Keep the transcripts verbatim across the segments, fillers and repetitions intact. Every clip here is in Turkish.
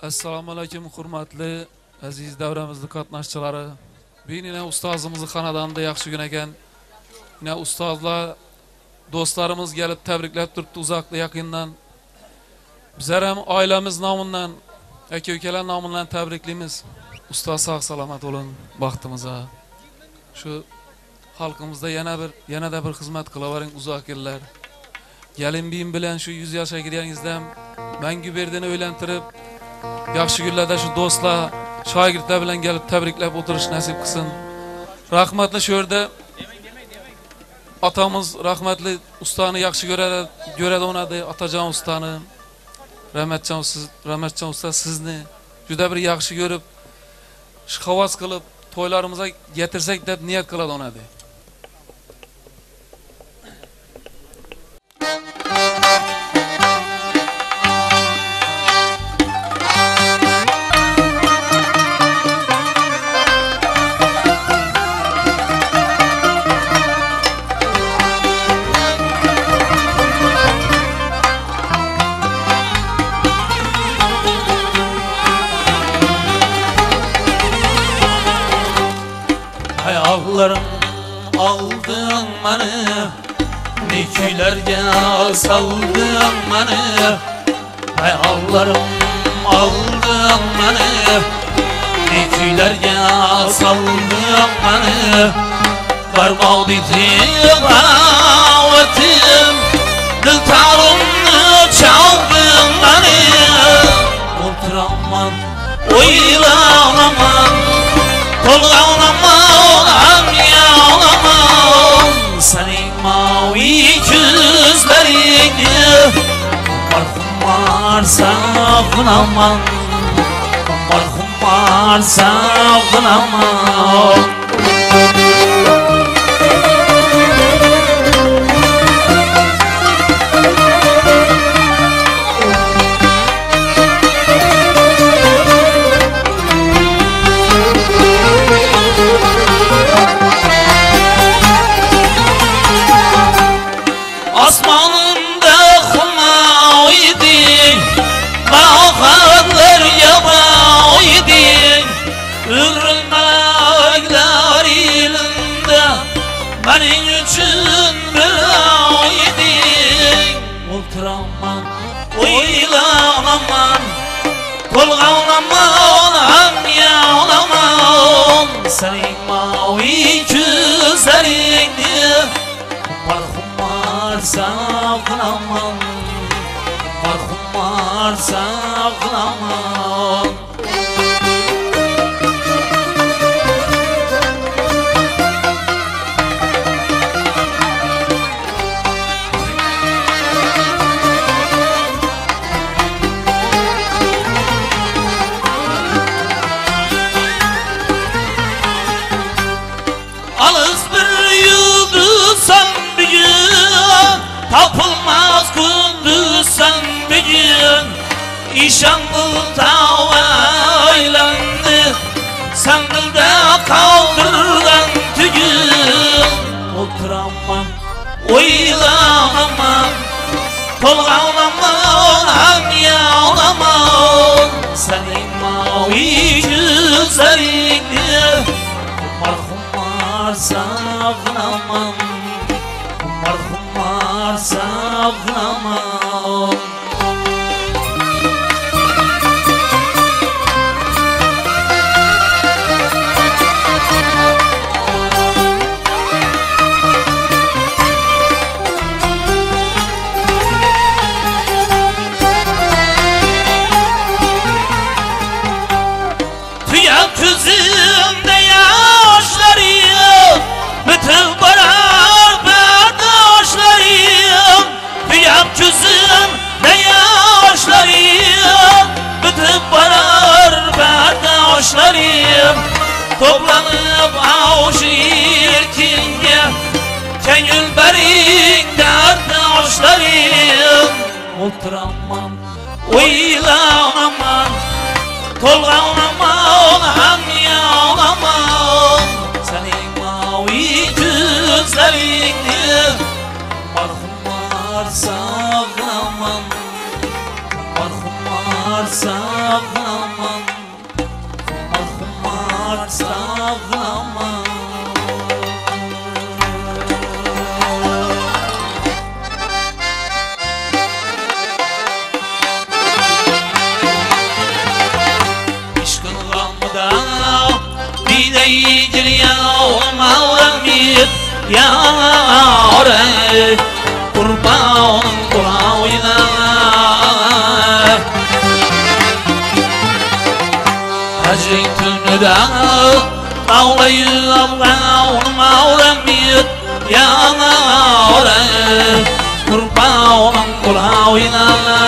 Assalomu alaykum hurmatli aziz davramizning qatnashchilari. Bugun yana ustozimizni xonadonida yaxshi kun ekan. Yana ustozlar, do'stlarimiz kelib tabriklab turibdi uzoqda yaqindan. Bizlar ham oilamiz nomidan, aka-ukalar nomidan tabriklaymiz. Ustoz sog' salomat bo'lin, baxtimizga. Shu xalqimizda yana bir, yanada bir xizmat qilavering uzoq yillar. Gelin biyim bilan shu yuz yoshga kirganingizda mangu berdini o'ylantirib, yaxshi kunlarda shu do'stlar, shogirdlar bilan kelib tabriklab o'tirish nasib qilsin. Rahmatli shu yerda otamiz rahmatli ustani yaxshi ko'radi, ko'radi onadi, Otajon ustani. Rahmatjon siz, Rahmatjon usta sizni juda bir yaxshi ko'rib, havas qilib to'ylarimizga getirsak deb niyat qiladi onadi. Ayağlarım aldın beni, nikülerge saldın beni. Ayağlarım aldın beni, nikülerge saldın beni. Varmağı didim avetim, dil tarımını çaldın beni. Oturamam, oylanamam, tolgağlamam, yağlamam. Senin mavi gözlerini marhum varsa kınamam, marhum varsa kınamam. Asmanında kuma idi, bağlar yaba idi. Ürülmekler ilinde benim için bela idi. Oturamam, oylanamam, tolgağlamam, hem yağlamam. Senin mavi gözlerini marhum varsa kınamam, marhum varsa kınamam. Alız bir yıldızsan bir gün, tapılmaz gündüz sen bir gün. İşanlı tavaylandı, sen dilde kaldırdan tügün. Oturamam, oylanamam, tolgağlamam, hem yağlamam. Senin mavi gözlerini marhum varsa kınamam, marhum varsa kınamam. Tüyen gözümde yaşlarım, bütün beraber taşlarım. Tüyen gözümde yaşlarım, bütün beraber taşlarım. Toplanıp avuç irkinge, kengül berinden taşlarım. Oturamam, oylanamam, tolgağlamam, hem yağlamam. Senin mavi gözlerini marhum varsa kınamam, marhum sağlaman, ahmak sağlaman. Bideydir ya olmağlamir ya oraya kurban kulağıyla Hacı tünüde ağlayı abla olmağlamir ya oraya kurban kulağıyla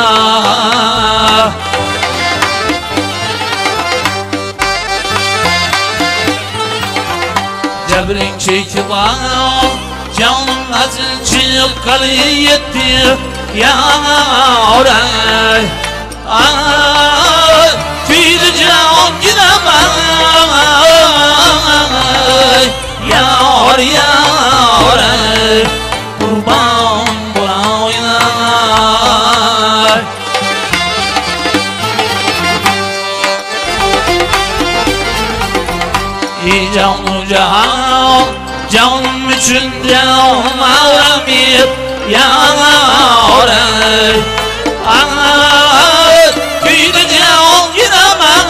Cebrin çekip al, canım acı çıkalı yetti ya oraya. Ay, tüydü can gidemez ya oraya, oraya kurban bulayına. Canım can, canım için canım ağlamıyor ya oraya. Ay, tüydü can gidemez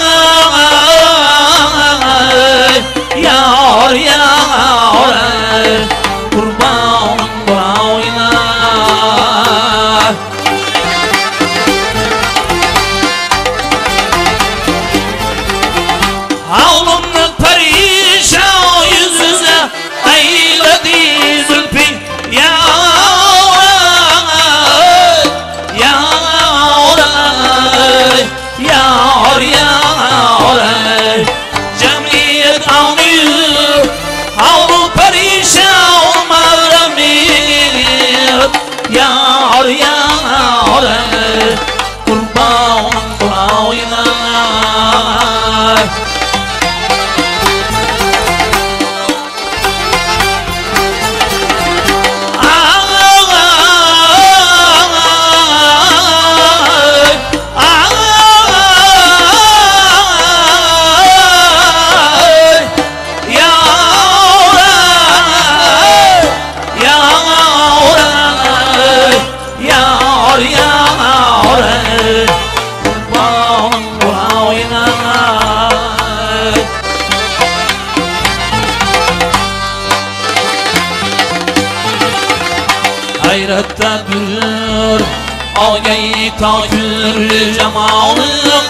ya oraya, oraya kurban bulayına. Ağlımlık perişan yüzüne eyledi zülfü ya ya oraya ya oraya oraya cemiyet ağlıyor ağlı perişan mağramir ya oraya oraya kurban bulayına. Hayratta durur ağayı takür cemalın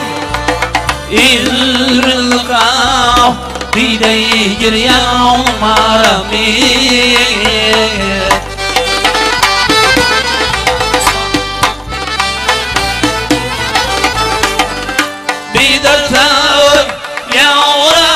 İrılka bideyi giryan marami Biderta yavra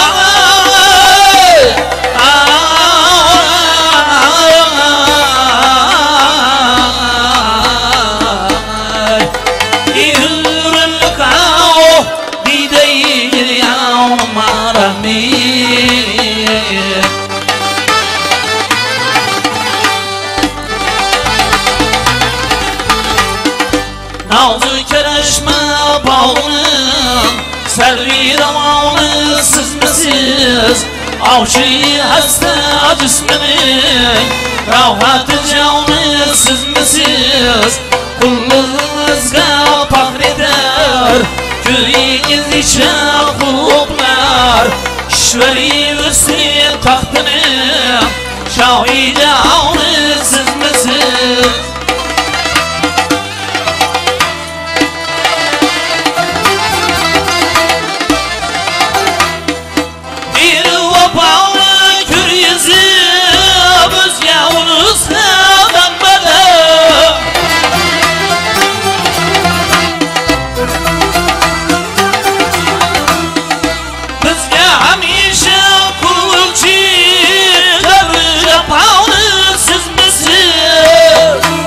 Nazı kereşme bağının servi damanı sızmesiz Avşi hasta cisminin rahatı canı sızmesiz Kullunuzga pahreder köyünüz içe kuluplar İşveri üstü tahtını şahide avını sızmesiz Siz misiniz?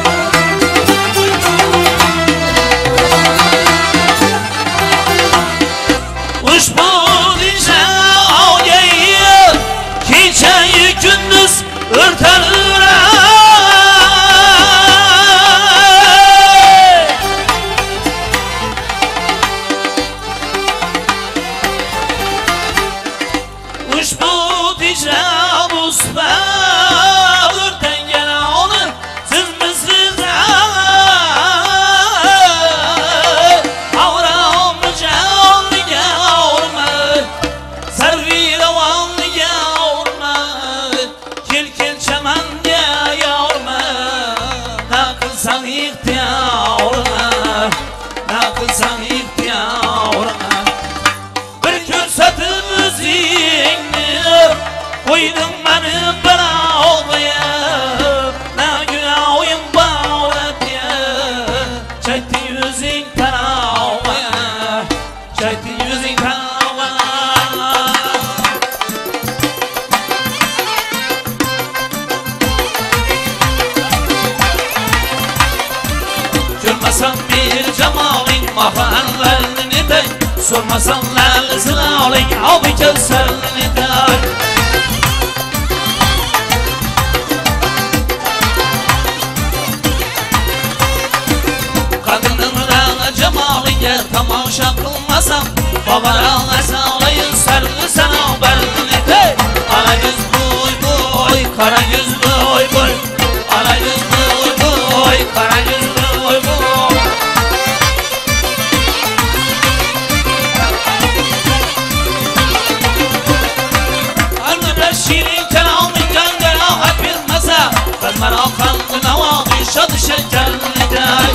qilsam ixtiyorga bir ko'rsatib o'zingni qo'yding meni birovga na gunohim bor deb chekding o'zing tarovga chekding o'zing tarovga ko'rmasam bir jamoling mahallarni dey sormasam lalziloling obi kavsarni dey jamoliga tomosha qilmasam babaroq asolayin sarli sanobarni dey ana yuz bo'y bo'y qara yuz bo'y bo'y ana yuz bo'y bo'y qara yuz bo'y bo'y albatta shirin kaloming jonga rohat bermasa qilmaroq qalbi navoiy shod shakarni dey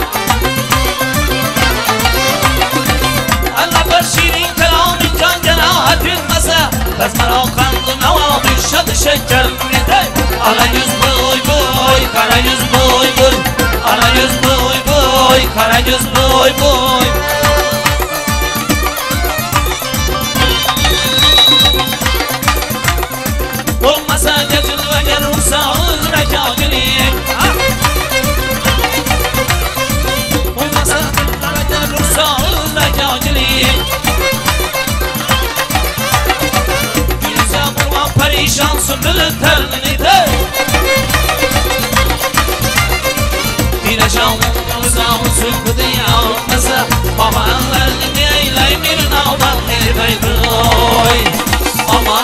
shirin kaloming jonga rohat bermasa qilmaroq qalbi navoiy shod shakarni dey ana yuz bo'y bo'y qara yuz bo'y bo'y ana yuz bo'y bo'y qara yuz bo'y bo'y bo'lmasa jilvaga ruxsat rakogilik bo'lmasa jilvaga ruxsat rakogilik gulsa bo'lmam parishon sunbul tarni dey Birasham uzam sukudi olmasa babalarni neylay bir navbat neydaydoy aman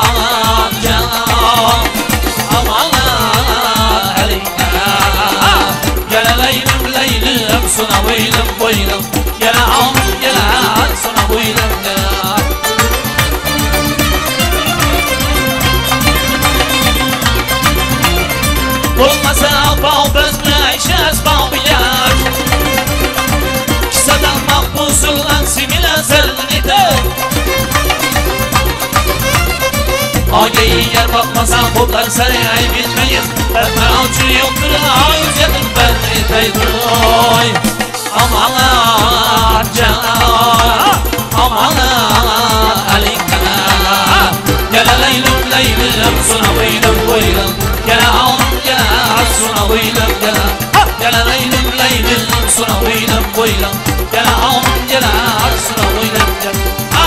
can aman aleyna gelelaylim leylim suna boylim boylim gele am gele suna boylim olmasa bağ bezme işes bağ bilir kisadan mahpusuldan simile zerlini dey Ağabeyi yer bakmasan kodlar sarayay bilmeyiz Etme alçı yoktur ağız yedim ben deydoy Aman can aman alinkana Gele leylim leylim suna boylim boylim Gele alım gele suna boylim gele Gele leylim leylim suna boylim boylim Gele alım gele suna boylim gele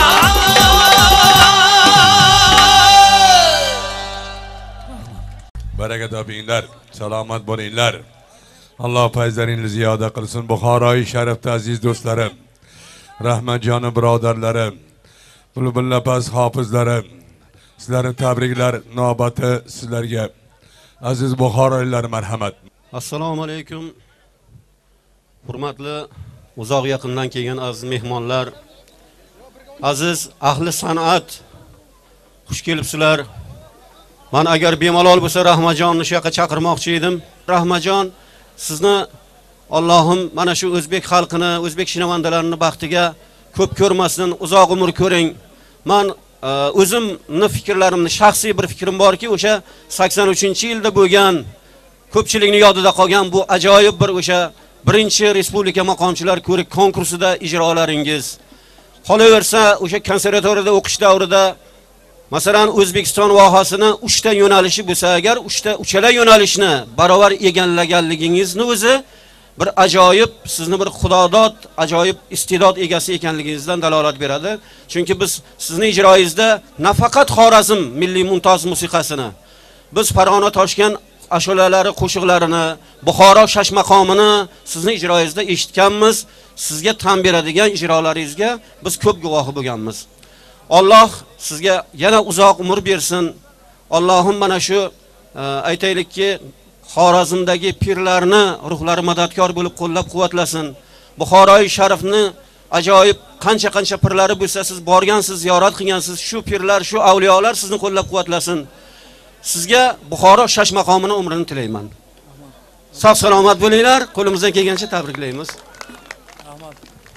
Baraka topinglar, salomat bo'linglar. Alloh fayzlaringizni ziyoda qilsin. Buxoroy sharifda aziz do'stlarim, Rahmatjon birodarlarim, Bulbullapas hofizlarim, sizlarni tabriklar navbati sizlarga. Aziz Buxoroylar marhamat. Assalomu alaykum. Hurmatli uzoq yaqindan kelgan aziz mehmonlar, aziz ahli san'at, xush kelibsizlar. Men agar bemalol bo'lsa Rahmatjonni shu yoqqa chaqirmoqchi edim. Rahmatjon, sizni Allohim mana shu o'zbek xalqini, o'zbek shinavandalarini baxtiga ko'p ko'rmasin, uzoq umr ko'ring. Men o'zimni fikrlarimni, shaxsiy bir fikrim borki, o'sha sakson uchinchi yilda bo'lgan ko'pchilikning yodida qolgan bu ajoyib bir o'sha birinchi respublika maqomchilar ko'rik konkursida ijrolaringiz. Qolaversa, o'sha konservatoriyada o'qish davrida masalan O'zbekiston vohasini uchta yo'nalishi bo'lsa agar uchta uchala yo'nalishni barobar egallaganligingizni o'zi bir ajoyib, sizni bir xudodod, ajoyib iste'dod egasi ekanligingizdan dalolat beradi. Chunki biz sizning ijroingizda nafaqat Xorazm milliy mumtoz musiqasini, biz Farg'ona Toshkent ashulalari, qo'shiqlarini, Buxoro shash maqomini sizning ijroingizda eshitganmiz. Sizga tan beradigan ijrolaringizga biz ko'p guvohi bo'lganmiz. Alloh sizga yana uzoq umr bersin. Allohim mana shu aytaylikki Xorazmdagi pirlarni ruhlari madadkor bo'lib qo'llab-quvvatlasin. Buxoroy sharifni ajoyib qancha-qancha pirlari bo'lsa, siz borgansiz, ziyorat qilgansiz, shu pirlar, shu avliyolar sizni qo'llab-quvvatlasin. Sizga Buxoro shash maqomini umrini tilayman. Sog' salomat bo'linglar. Qo'limizdan kelgancha tabriklaymiz.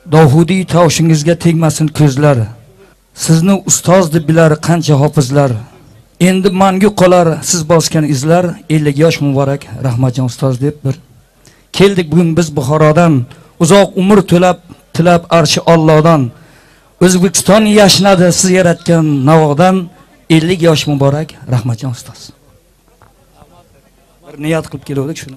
Dahudiy toshingizga tegmasin ko'zlar. Sizni ustoz deb bilar qancha hofizlar. Endi mangu qolar siz bosgan izlar. ellik yosh muborak Rahmatjon ustoz deb bir keldik bugun biz Buxorodan, uzoq umr tilab tilab arshi Allohdan. O'zbekiston yashnadi siz yaratgan navodan. ellik yosh muborak Rahmatjon ustoz. Bir niyat qilib keldik shuni.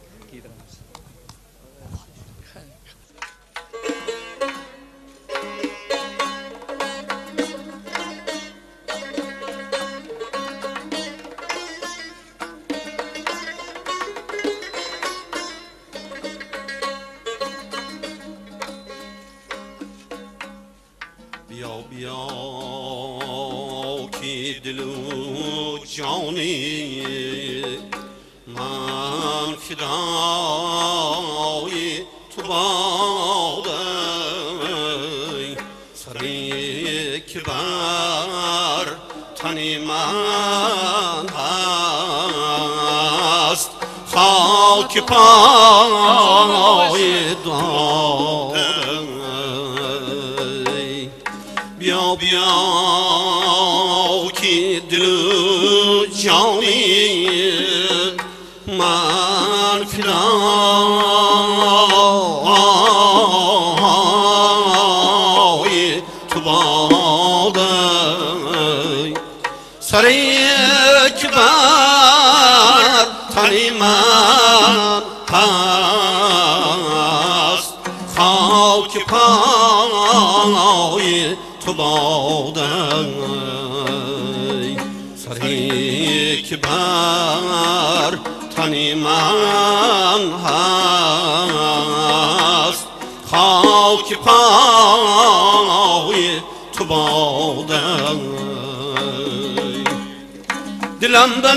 Dilimde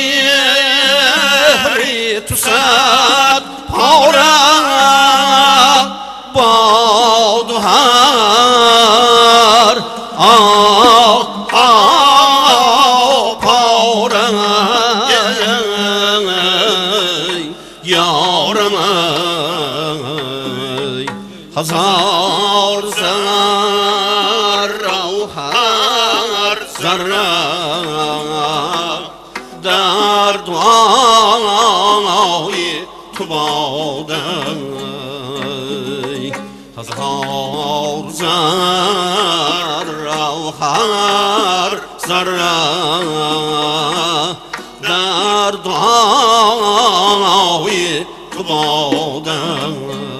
mehri tusat pora baduhar ah ah pora yarım hazar zarra har zarra در دعای تو بادی هزار ذره و هر ذره در دعای تو بادی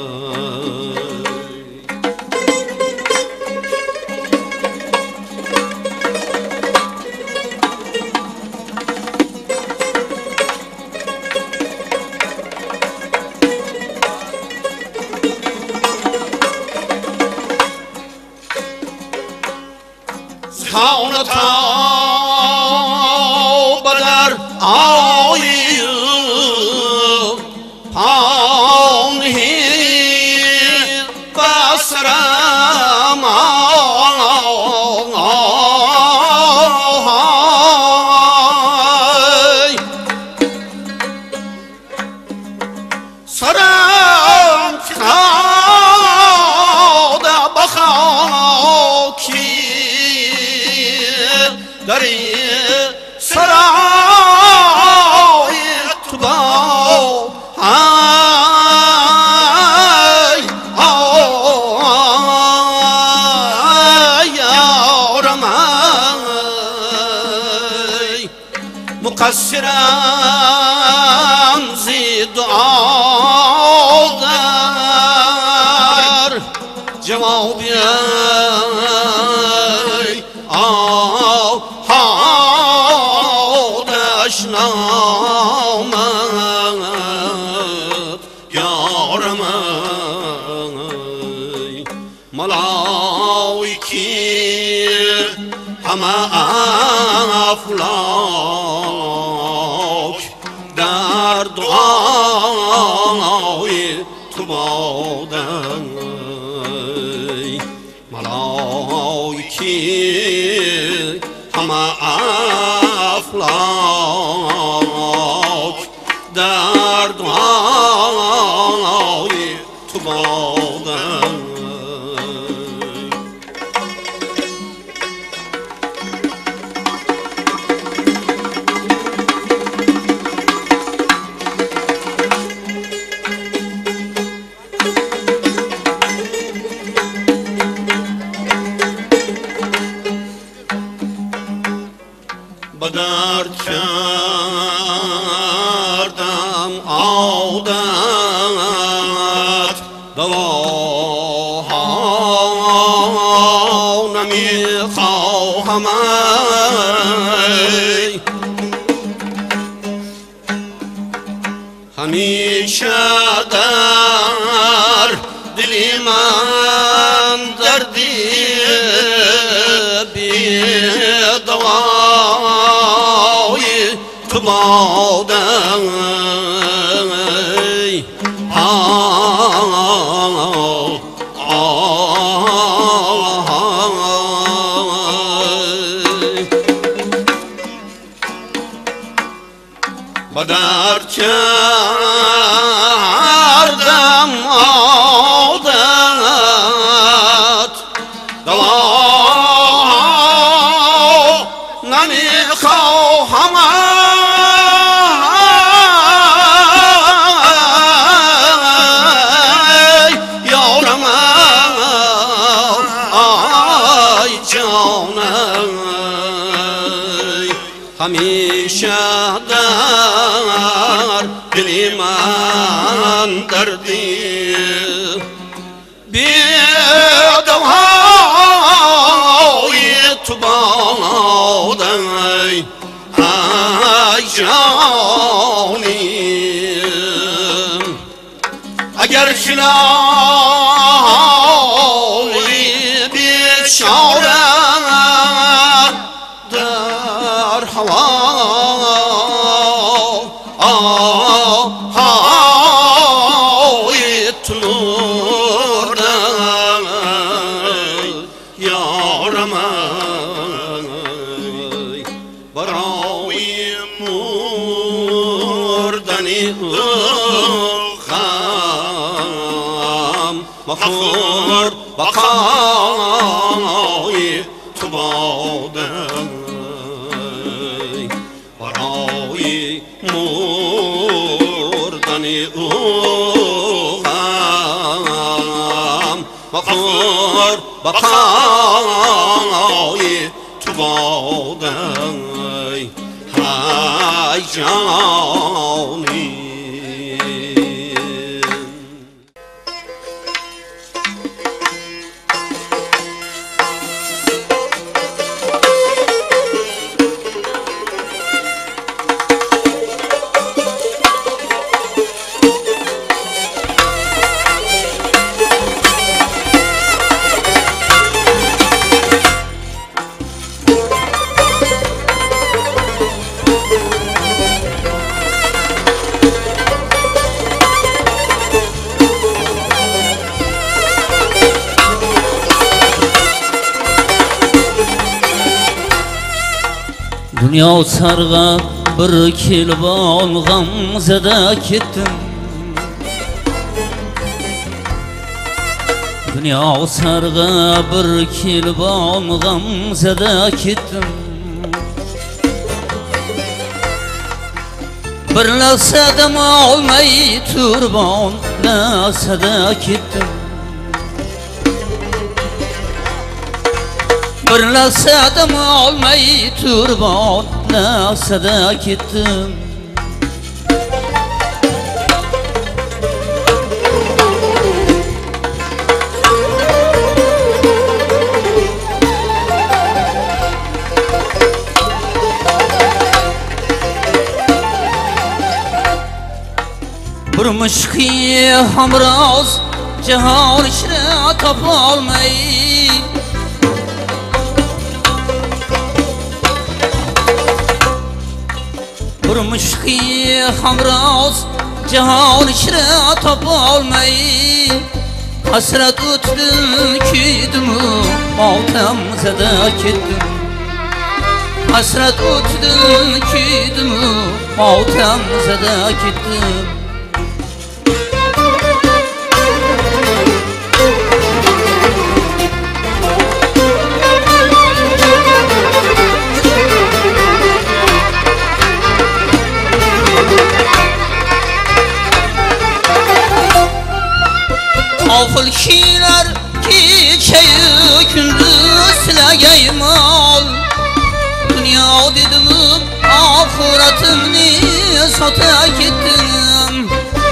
مقصرم زید آدر جوابی آه هادش نامد یارم ملاوی کی همه افلاک در دعای تو بادن ملائکی همه افلاک در دعای تو بادن dert kardam avdat dava nami khawhamay hamisha dar diliman dardi bi dawai tubadan badar kardam avdat dava nami khawhamay yavrum ay canım hamisha dar diliman dardi bir davayı tubadan ay canım agar şilali bir şara dar hava مخور بقای تبادی برای مردن او غم مخور بقای تبادی های جانی Dünya sarğa bir kelib olg'am zada ketdim Dünya sarğa bir kelib olg'am zada ketdim Bir lahzadan olmay turban lahzada ketdim Bir lahzadan olmay turban lahzada ketdim Bir mushki hamroz jahon ichra topolmay Bir mushki hamroz jahon ichra topolmay hasrat o'tdi kuydim motam zada ketdim hasrat o'tdi kuydim motam zada ketdim Afıl kişiler kecheyi gündüz silagaymal Dünya dedim ahiretimni sota gittim.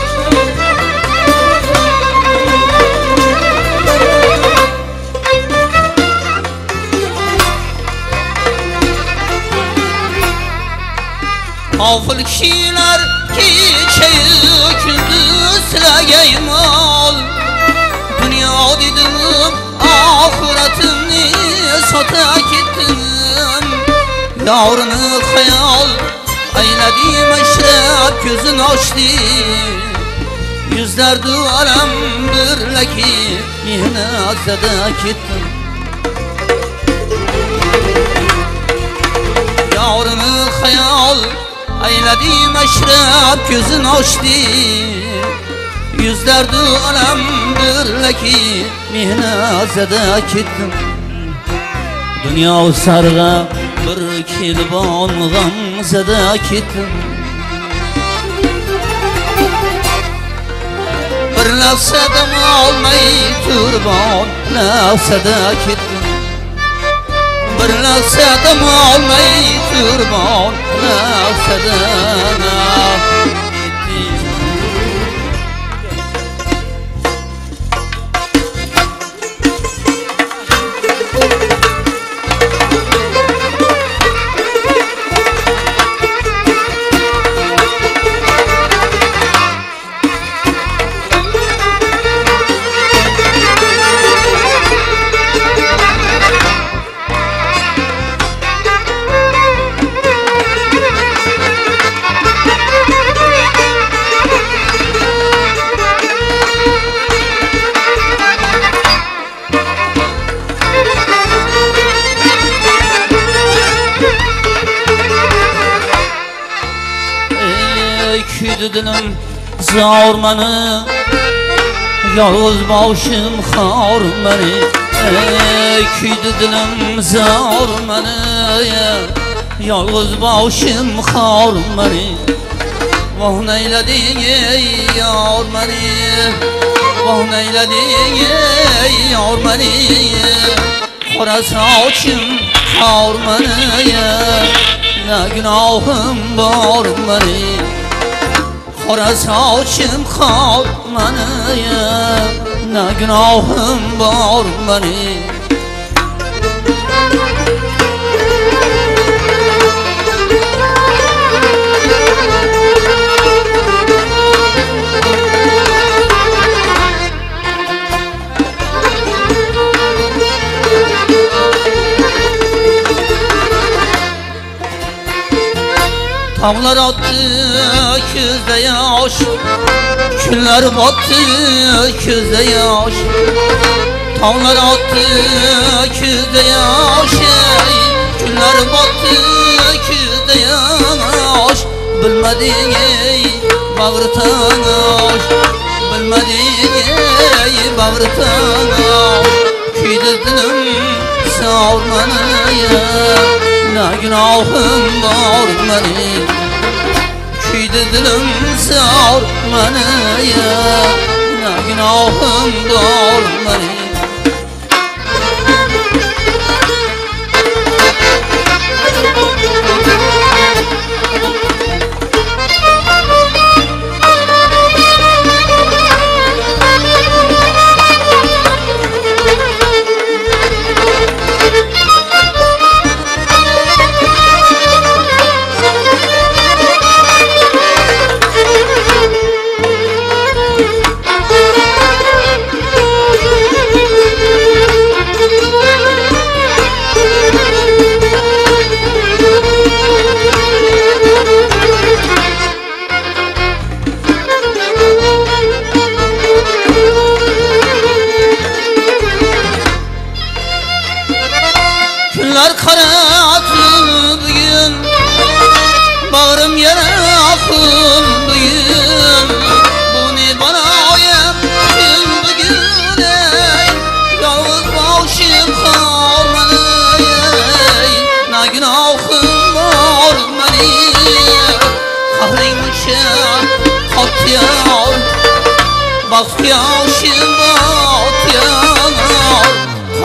Afıl kişiler geceyi gündüzle mal. Dünya dedim ahiretimni sota gittim. Yavrunu hayal eyledim eşref gözün açtı. Yüzler duvarım birleki yine azada gittim. Yavrunu hayal eyledim eşref gözün açtı. Yüzler duvarım birleki yine azada gittim. Dünya sarga bir kilbon gamzada gittim. Bir lafsadım olmay turban lafsada gittim. Bir lafsadım olmay turban lafsada gittim. Dilim zaurmanı, yalnız başım harmanı. Küydü dilim zaurmanı, yalnız başım harmanı. Vah neyledin ey yarmanı, vah neyledin ey yarmanı. Kara saçım harmanı, ne günahım var beni. Kara saçım kalmanı ya, ne günahım var benim. Tavlar attı közde yaş, günler battı közde yaş. Tavlar attı közde yaş, günler battı közde yaş. Bilmedin ey bağırtan aş, bilmedin ey bağırtan aş. Küydürdüm savurmanı ya, ne günahım var benim. Küydü dilim savurmanı ya, ne günahım var benim. Günler karardı bugün, bağrım yere akıl bugün. Bu ne bana yaptın bugün ey, yalnız başım kalmadı ey. Ne günahım var benim, kahrolmuşum bahtiyar. Bahtiyarşım bahtiyar,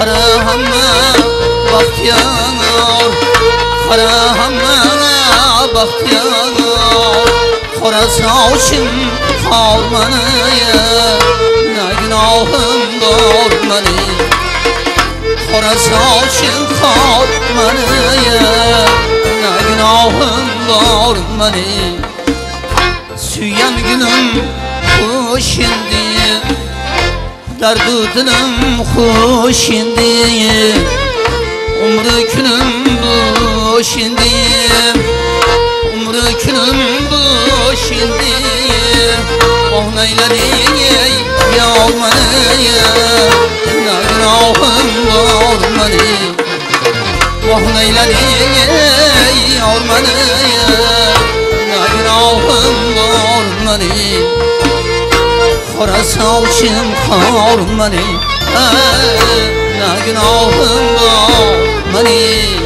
karahamma bahtiyar, karahamma baxtiyor qora sochim qolmaniya na gunohim bor mening qora sochim qolmaniya na gunohim bor mening suygan gunim xush endi dardu dilim xush endi umri kunim bo'sh endi umri kunim bo'sh endi ohnaylaring yor meni na gunohim bor mening ohnaylaring yor meni na gunohim bor mening qora sochim qor mening na gunohim bor mening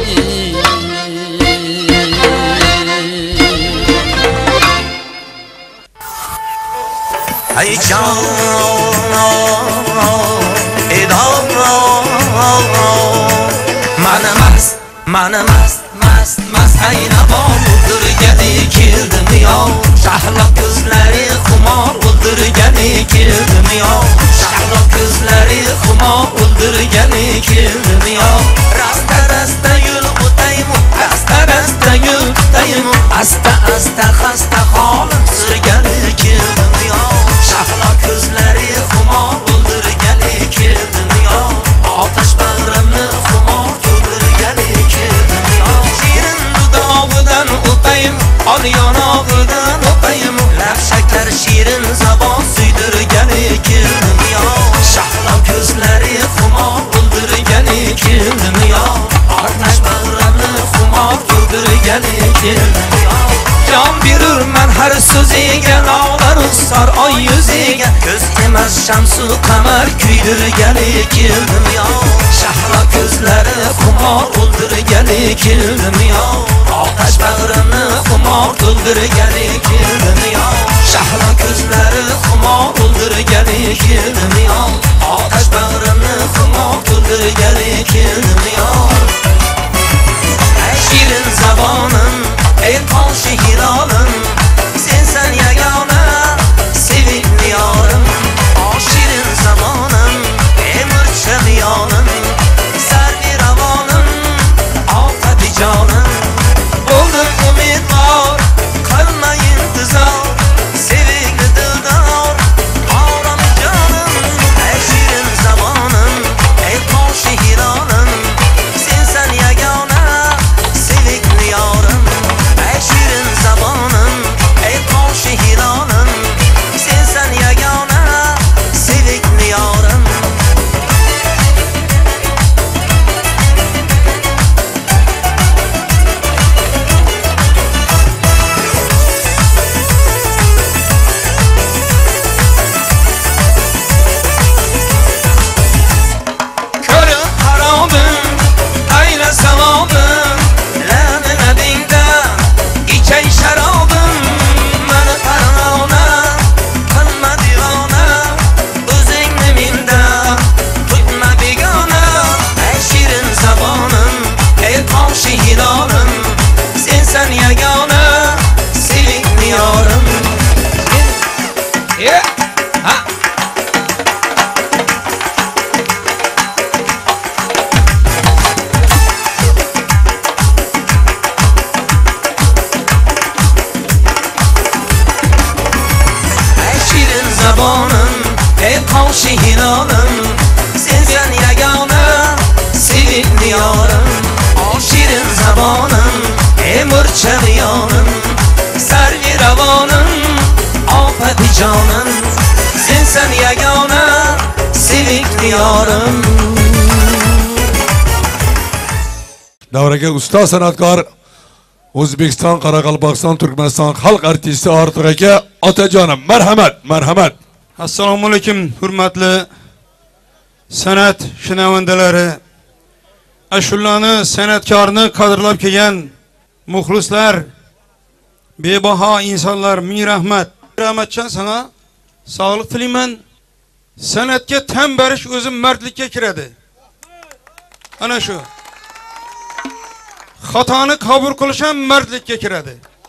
Ay can edam mana mast mana mast mast mast ayna o'ldirgani keldim yo shahlo ko'zlari xumor o'ldirgani keldim yo shahlo ko'zlari xumor o'ldirgani keldim yo rasta rasta yo'l o'taymi rasta rasta yo'l o'taymi asta asta xasta holim sirgani keldim yo shahlo ko'zlari xumor o'ldirgani keldim yo otash bag'rimni xumor to'ldirgani keldim yo shirin dudovidan o'tayim ol yonog'idan o'tayim lab shakar shirin zabon suydirgani keldim yo shahlo ko'zlari xumor o'ldirgani keldim yo otash bag'rimni xumor to'ldirgani keldim yo jon berurman har so'ziga lolar usar oy yuziga ko'z emas shamsu qamar kuydirgani keldim yo shahlo ko'zlari xumor o'ldirgani keldim yo otash bag'rimni xumor to'ldirgani keldim yo shahlo ko'zlari xumor o'ldirgani keldim yo otash bag'rimni xumor to'ldirgani keldim yo shirin zabonim ey qoshi hilolim sensan yagona sevikli yorim shirin zamonim ey murcham yonim sarvi ravonim ofati jonim bo'ldim umidvor qilma intizor sevikli dildor orom jonim ey shirin zamonim ey qoshi hilolim sensan yagona sevikli yorim shirin zabonim ey qoshi hilolim sensan yagona sevikli yorim ko'rim harobim ayla savobim lami labingda İçey şarabım bana parmağına kılma divana özünle minde tutma begana ey şirin zabanım ey komşu hilalım sensen yagana sevikli yarım yeah. Ha. Zabonim ey qoshi hilolim sensan yagona sevikli yorim shirin zabonim ey murcham yonim sarvi ravonim ofati jonim sensan yagona sevikli yorim Davraga usta san'atkor O'zbekiston, Qoraqalpog'iston, Turkmaniston xalq artisti Ortiq aka Otajonim, marhamat, marhamat. Assalomu alaykum, hurmatli san'at shinavandalari, ashulani, san'atkorni qadrlab kelgan muxlislar, bebaho insonlar, ming rahmat. Rahmatchan sana sog'lik tilayman. San'atga tan berish o'zi mardlikka kiradi. Ana shu. Xatoni qabul qilish ham mardlikka kiradi.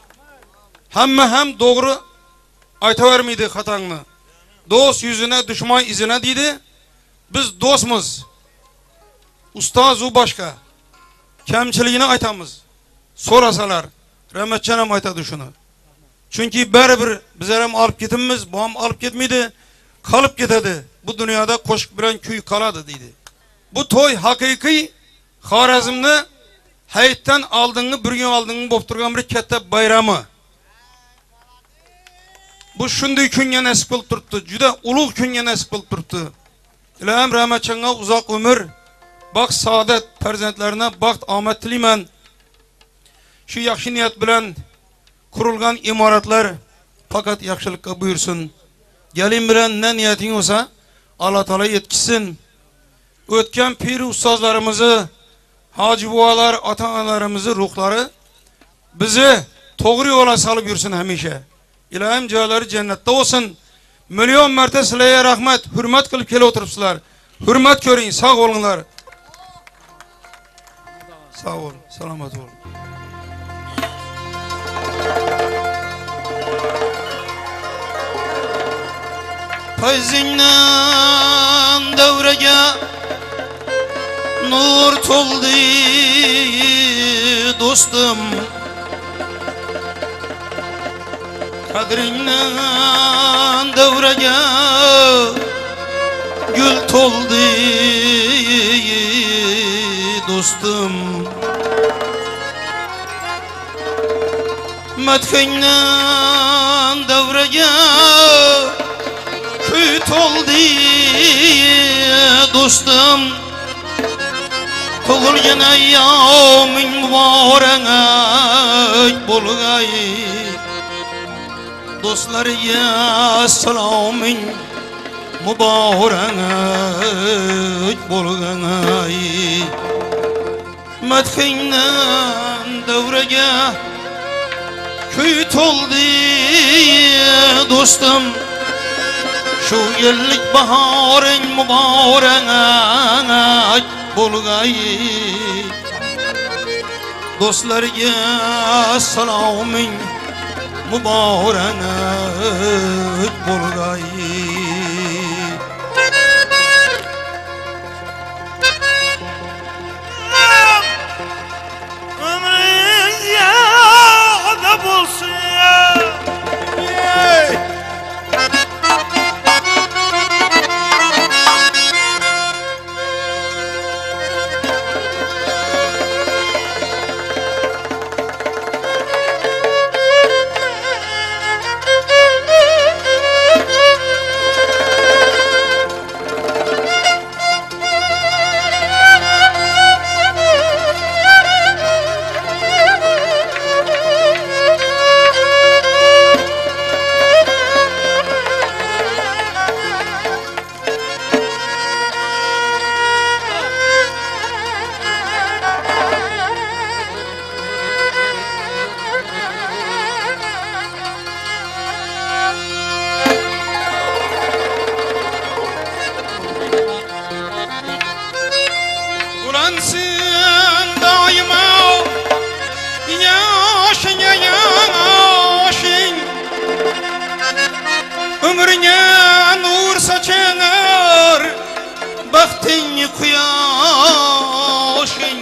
Hamma ham doğru aytavermeydi xatangni. Dost yüzüne düşman izine deydi. Biz dostmuz. Ustoz u boshqa. Kamchiligini aytamiz. So'rasalar, Rahmatjon ham aytadi shuni. Chunki baribir bizlar ham olib ketimiz, bu ham olib ketmaydi, qolib ketadi. Bu dunyoda qo'shiq bilan kuy qoladi deydi. Bu to'y haqiqiy Xorazmni hayitdan oldingi bir kun oldingi bo'lib turgan bir katta bayrami. Bu shunday kunga nasib qilib turibdi, juda ulug' kunga nasib qilib turibdi. Ilohim Rahmatjonga uzoq umr, baxt, saodat, farzandlarına baxt, omad tilayman. Shu yaxshi niyat bilan qurilgan imoratlar faqat yaxshilikka buyursin. Gelin bilan ne niyating olsa Allah Taala yetkizsin. O'tgan pir ustozlarimizni, hoji buvalar, ota-onalarimizni ruhlari bizi to'g'ri yo'lga solib yursin hamisha. İlohim joylari jannatda olsun. Milyon marta sizlarga rahmat, hurmat qilib kelib o'tiribsizlar. Hurmat ko'ring, sog' bo'linglar. Sağ ol, selamat ol. Fayzinden devrege nur toldu dostum. Kadrinden devrege gül toldu dostum. Madhinden devrege küt oldu dostum. Tug'ilgan ayyoming muborak bo'lgay. Do'stlarga saloming muborak bo'lgay. Madhinden devrege küt oldu dostum. Şu yıllık baharın mübarek bo'lgay. Dostlarga saloming muborak bo'lgay. Ömrüne nur saçar, baktın kuyaşın.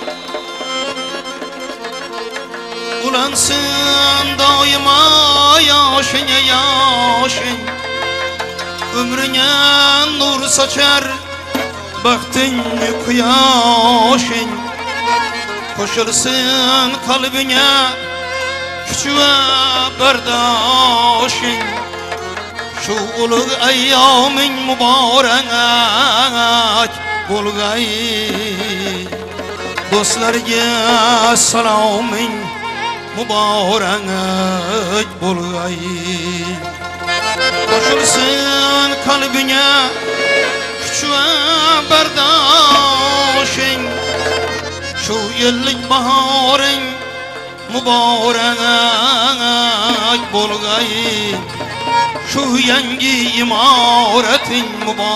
Ulansın daima yaşın yaşın. Ömrüne nur saçar, baktın kuyaşın. Koşulsun kalbine küçük bardaşın. Şu ulug' ayyoming muborak bo'lgay. Do'stlarga saloming muborak bo'lgay. Qo'shilsin qalbinga kuch va bardoshing. Shu yillik bahoring muborak bo'lgay. Şu yangi imorating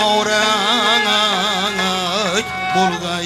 muborak bo'lgay.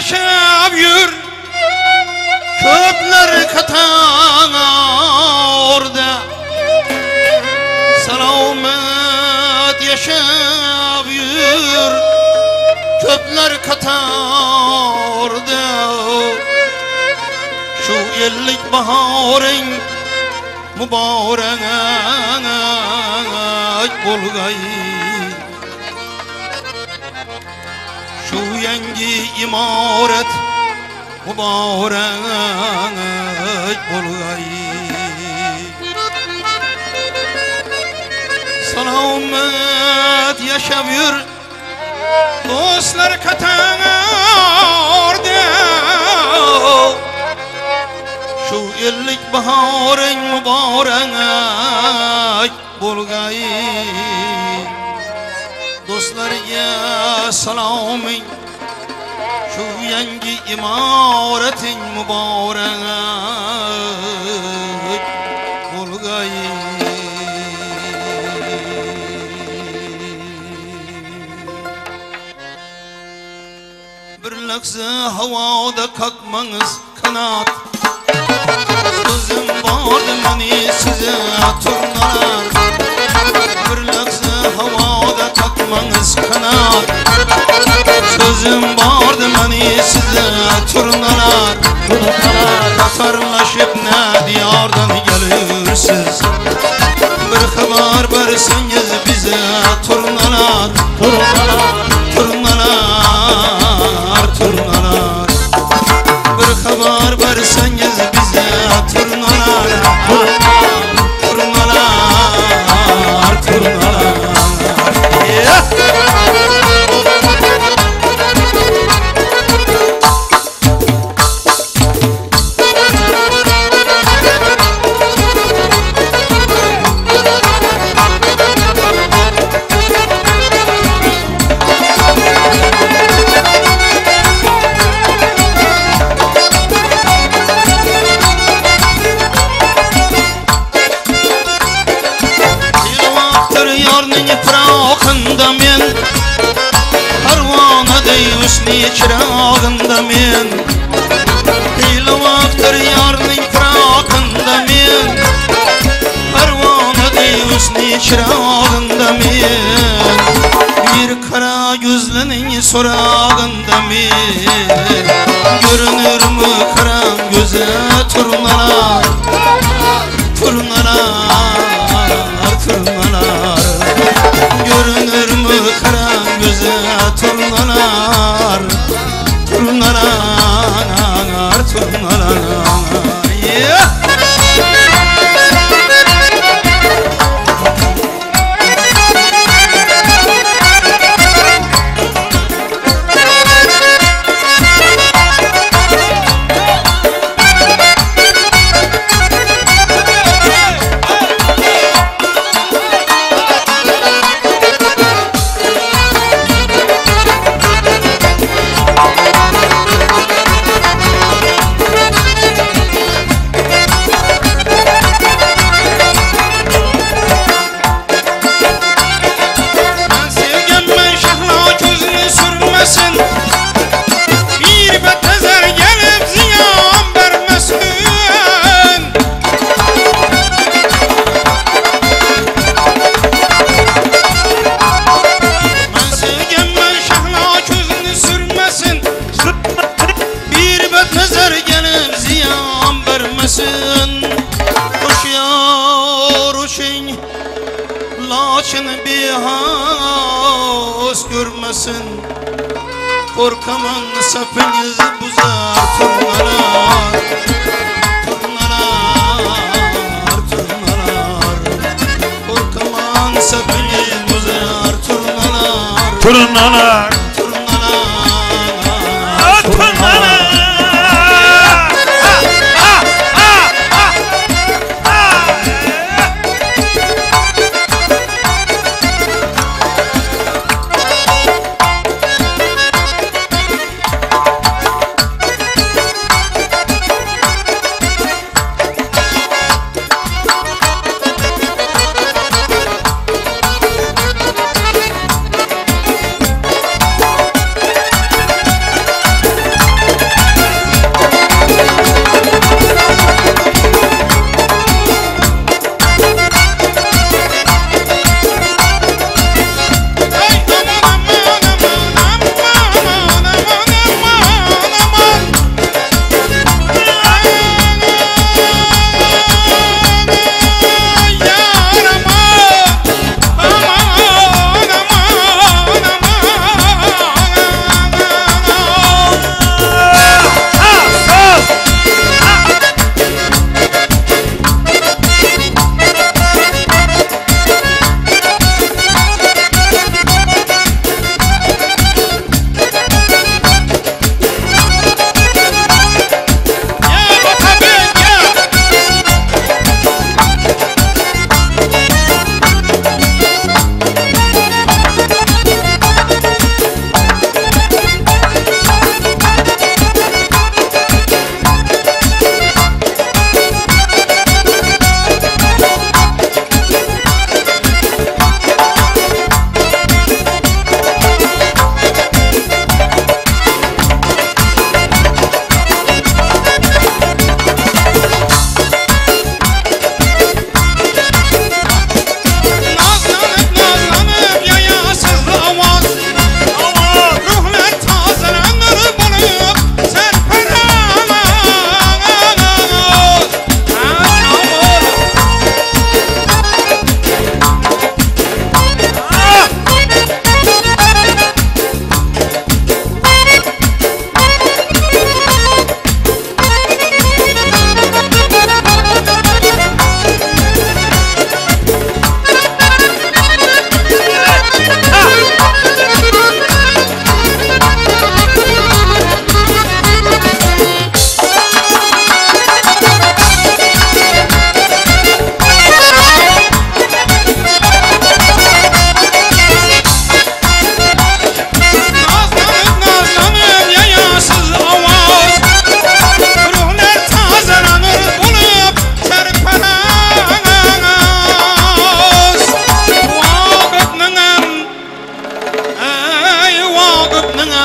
yaşab yür köpler katanarda Selamet yaşab yür köpler katarda Şu ellik baharın mübarek bolgay Şu yangi imaret mübarek bolgay Selamet yaşab yür dostlar katanarda Şu ellik baharın mübarek bolgay Dostlarga saloming Şu yangi imaretin mübarek bolgay Bir lahza havada kalkmanız kanat Sözüm vardı mani size turnalar Bir lahza havada kalkmanız kanat Sözüm vardı mani size turnalar Katarlaşıp ne diyardan gelirsiz Bir haber verseniz bize turnalar Turnalar, turnalar Bir haber verseniz bize turnalar Turnalar, turnalar yeah. Çırağında men Heyli vaktır yarning fıraqında men Parvana deyusni çırağında men Bir kara gözlinin sorağında men Görünür mü karan göze turnalar Turnalar, turnalar Görünür mü karan göze turnalar Turnalar, turnalar yeah. Görmesin korkaman sapınızı buzar turnalar Turnalar, turnalar Korkaman sapınızı buzar turnalar Turnalar Turnalar, turnalar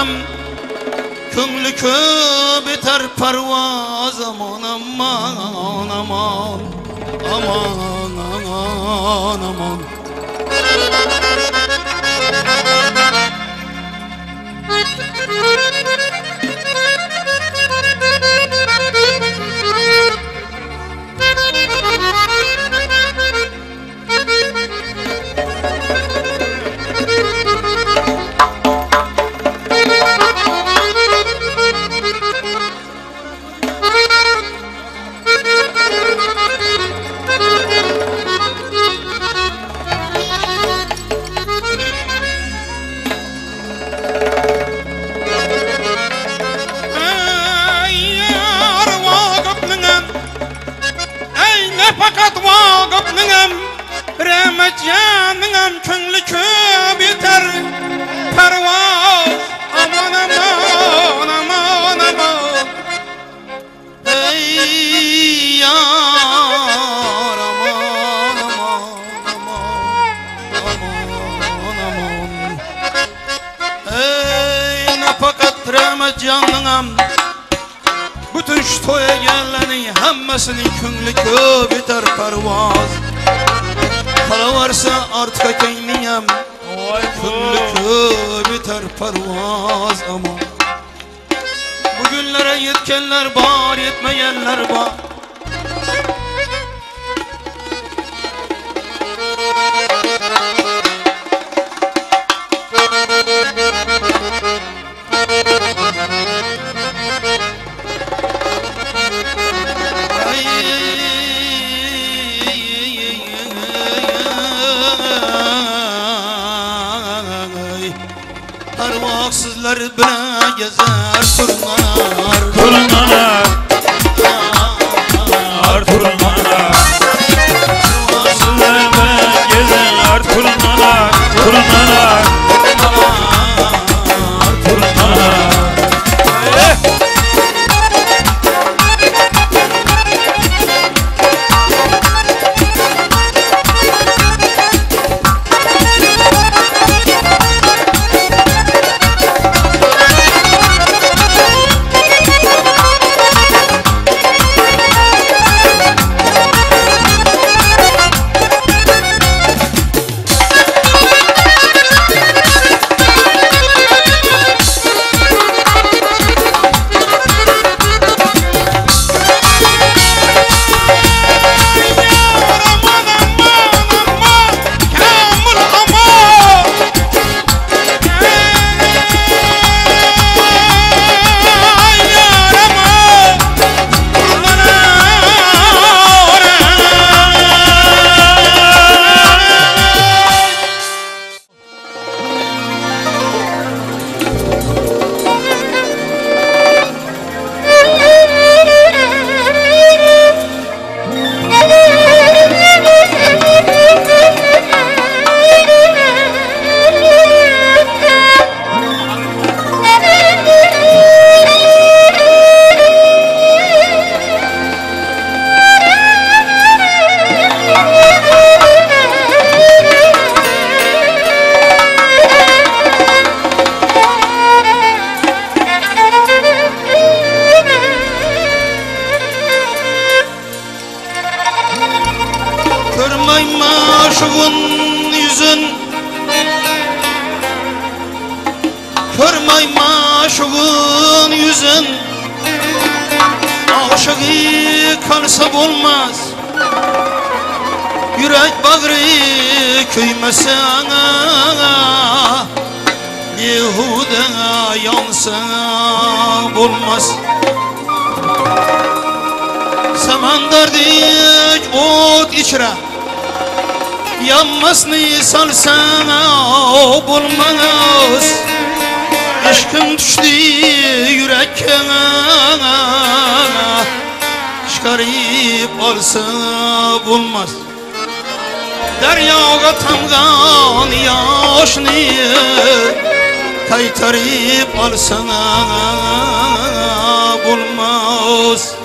ningam Köngli köp eter parvaz aman aman aman aman aman aman fakat vaqıp ningam Rahmetcan ningam köngli köp yeter parvoz aman aman aman aman ey yar aman aman aman aman aman ey nafakat Rahmetcan ningam bütün şu toya geleni hemmesinin köngli köp yeter parvoz Kala varsa artık ekeyniyem Köngli köp yeter parvoz ama Bugünlere yetkenler var yetmeyenler var Parvoksuzlar bilen gezer turnalar Turnalar Turnalar Parvoksuzlar bilen gezer turnalar Turnalar Turnalar Maşuğun yüzün Körmey maşuğun yüzün Aşığı kalsa olmaz Yürek bağrı köymesen Yehuda yansa olmaz Samandardik ot içre Yanmasını salsana bulmaz Aşkın düştü yürekke Çıkarıp alsa bulmaz Deryaga tamgan yaşını Kaytarıp alsana bulmaz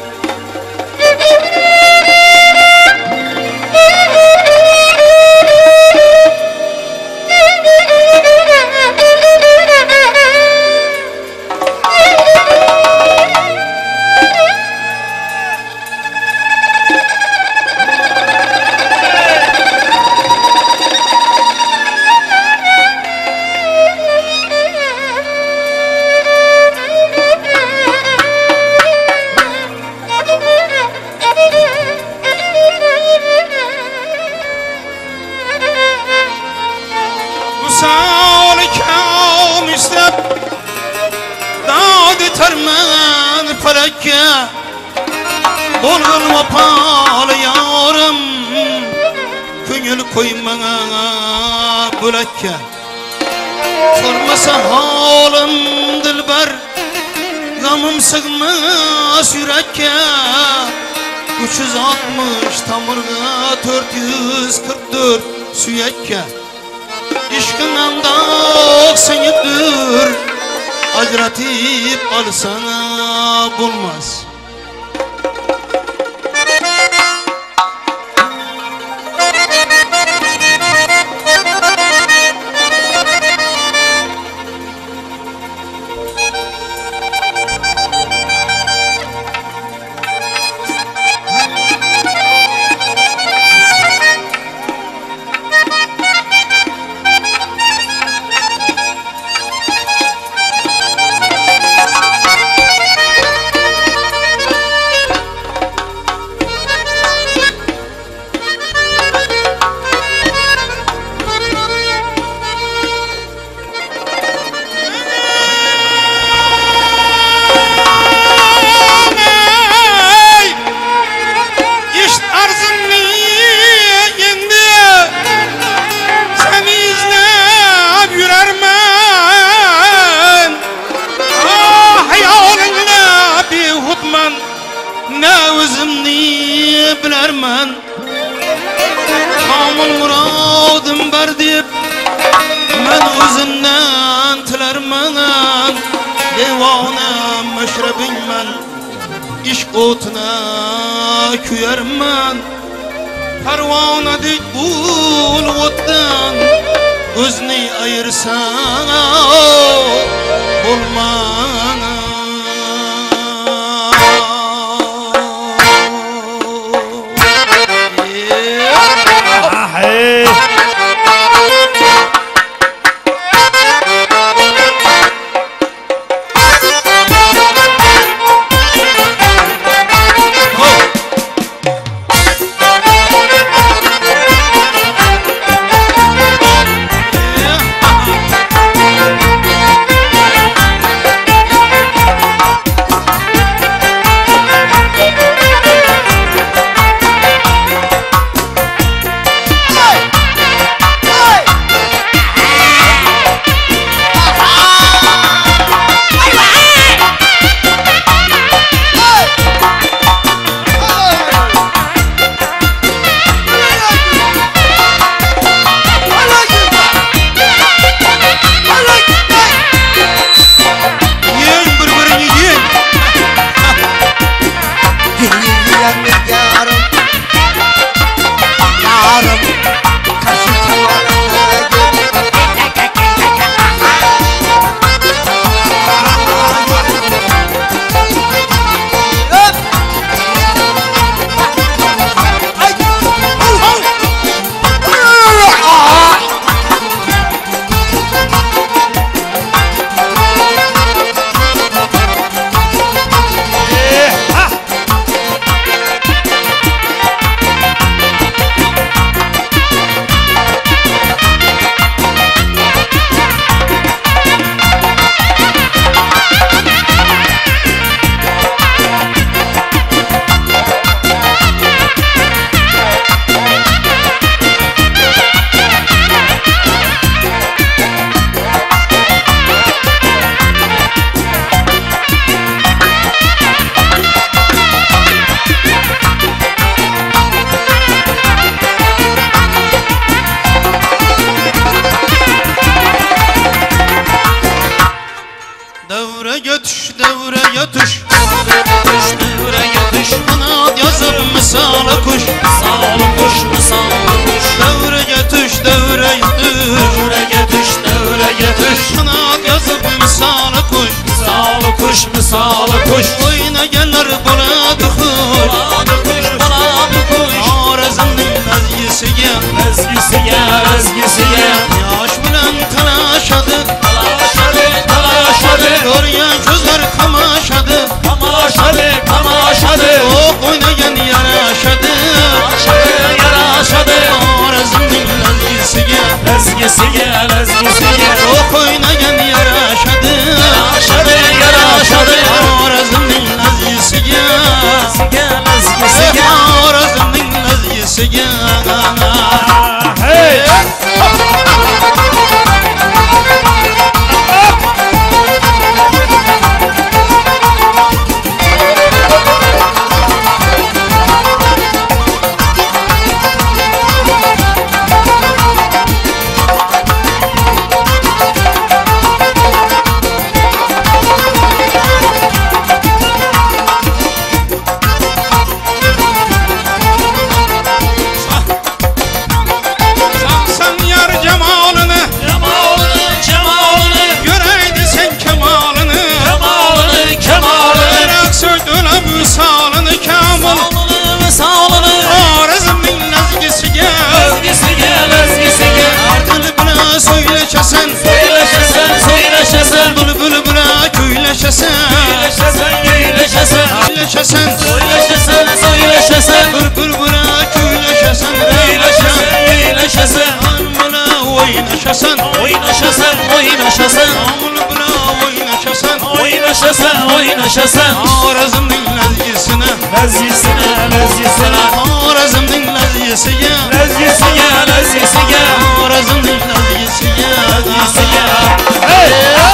koymana bölekke sormasa halim dilber gamım sığmaz yürekke üç yüz altmış tamırga dört yüz kırk dört süyekke İşkınanda oksayıptır ajratip alsana bulmaz otuna kuyarman parvona dik bul otdan o'zni ayırsan bulman Hey! oynaşasan Oynaşasan, oynaşasan Amını bula oynaşasan Oynaşasan, oynaşasan Arazımın lezgisine Lezgisine, lezgisine Arazımın lezgisine Lezgisine, lezgisine Arazımın lezgisine Lezgisine Hey!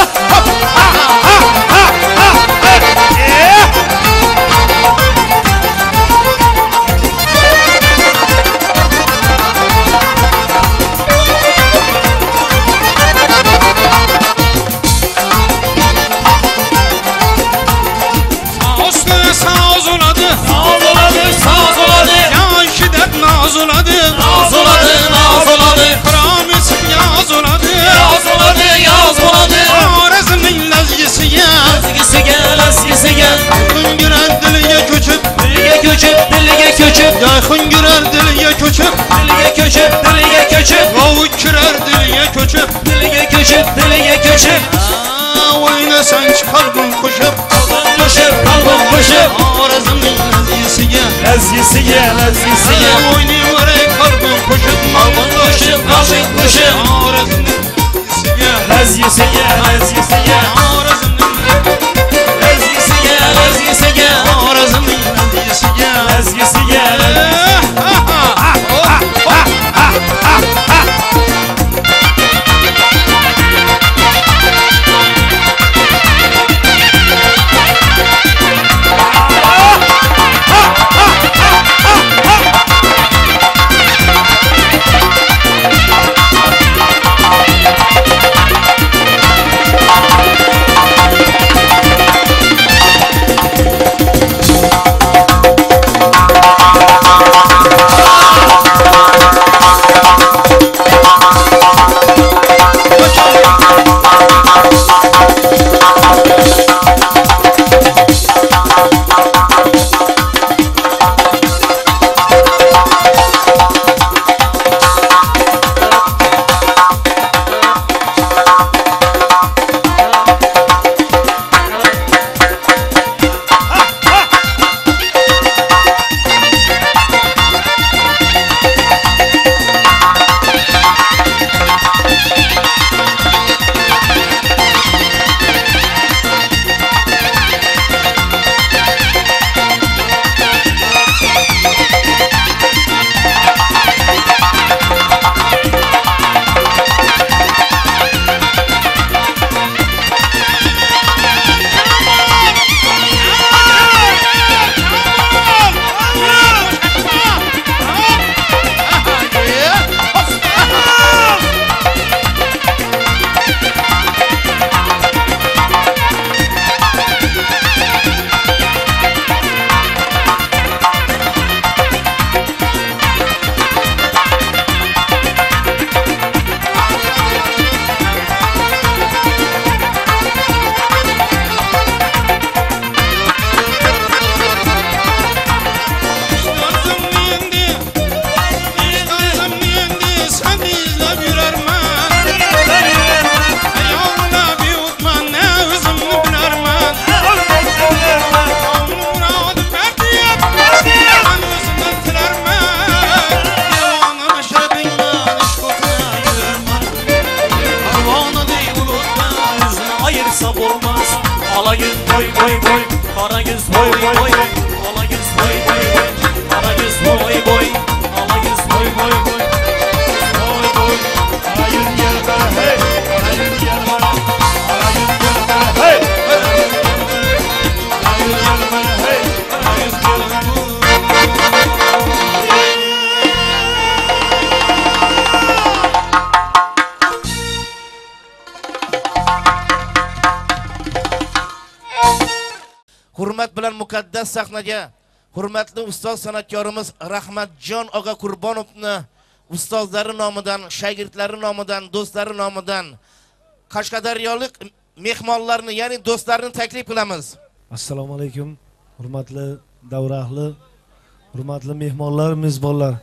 Sağ oladı Sağ oladı, sağ oladı Ya şiddet naz oladı Naz oladı, naz oladı Kıramet yaz oladı Yaz oladı, yaz oladı Arazımın lezgisiye Lezgisi gel, lezgisi gel Hüngürer diliye köçüp Dilige köçüp, dilige köçüp Ya hüngürer diliye köçüp Dilige köçüp, dilige köçüp Vavu kirer diliye köçüp Dilige köçüp, dilige köçüp Aa, oynasan kalbim kuşup Kalbim kuşup, kalbim kuşup Arazımın lezgisiye Lezgisiye, lezgisiye Oynayıver ey kalbim kuşup Kalbim kuşup, kalbim kuşup Arazımın lezgisiye Lezgisiye, lezgisiye Arazımın Lezgisiye, lezgisiye Arazımın lezgisiye Lezgisiye, Hurmat bilan muqaddas sahnaga hurmatli ustoz san'atkorimiz Rahmatjon og'a Qurbonovni ustozlari nomidan, shogirdlari nomidan, do'stlari nomidan Qashqadaryolik mehmonlarni, ya'ni do'stlarni taklif qilamiz. Assalomu alaykum, hurmatli davra ahli, hurmatli mehmonlar, mezbonlar.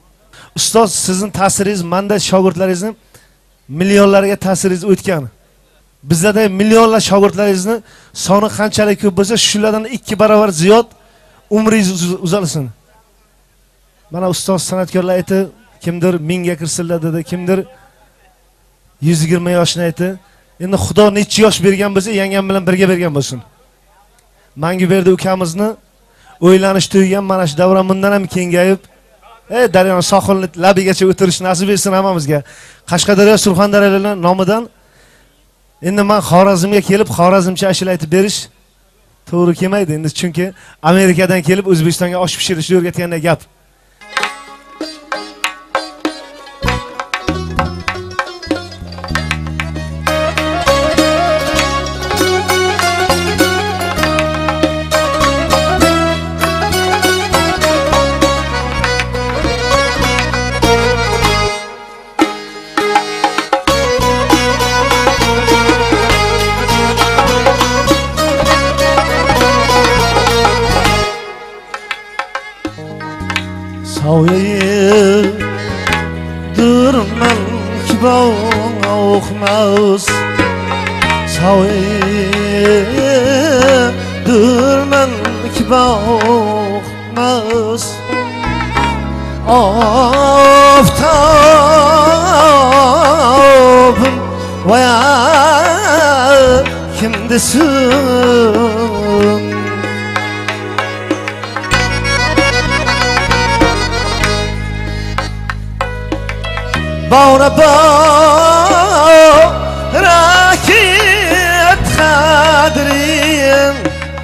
Ustoz, sizning ta'siringiz menda shogirdlaringizni millionlarga ta'siringiz o'tgan. Bizda millionlar shogirdlaringizni soni qanchalik ko'p bo'lsa, shulardan ikki barobar ziyod umringiz uzalsin. Mana ustoz san'atkorlar aytdi, kimdir mingga kirsinlar dedi, kimdir yuz yigirma yoshni aytdi. Endi Xudo necha yosh bergan bo'lsa, yangam bilan birga bergan bo'lsin. Manguberdi ukamizni o'ylanish tugagan mana shu davra bundan ham kengayib, ey daryo sohilni labigacha o'tirish nasib etsin hammamizga. Qashqadaryo Surxondaryolar nomidan endi men Xorazmga kelib Xorazmcha ashula aytib berish to'g'ri kelmaydi endi, chunki Amerikadan kelib O'zbekistonga osh pishirishni o'rgatganday gap. Savye durman ki bağmaz, savye durman ki bağmaz. Aftabım vaya kimdesin? Bağına bağıra rakit kadrin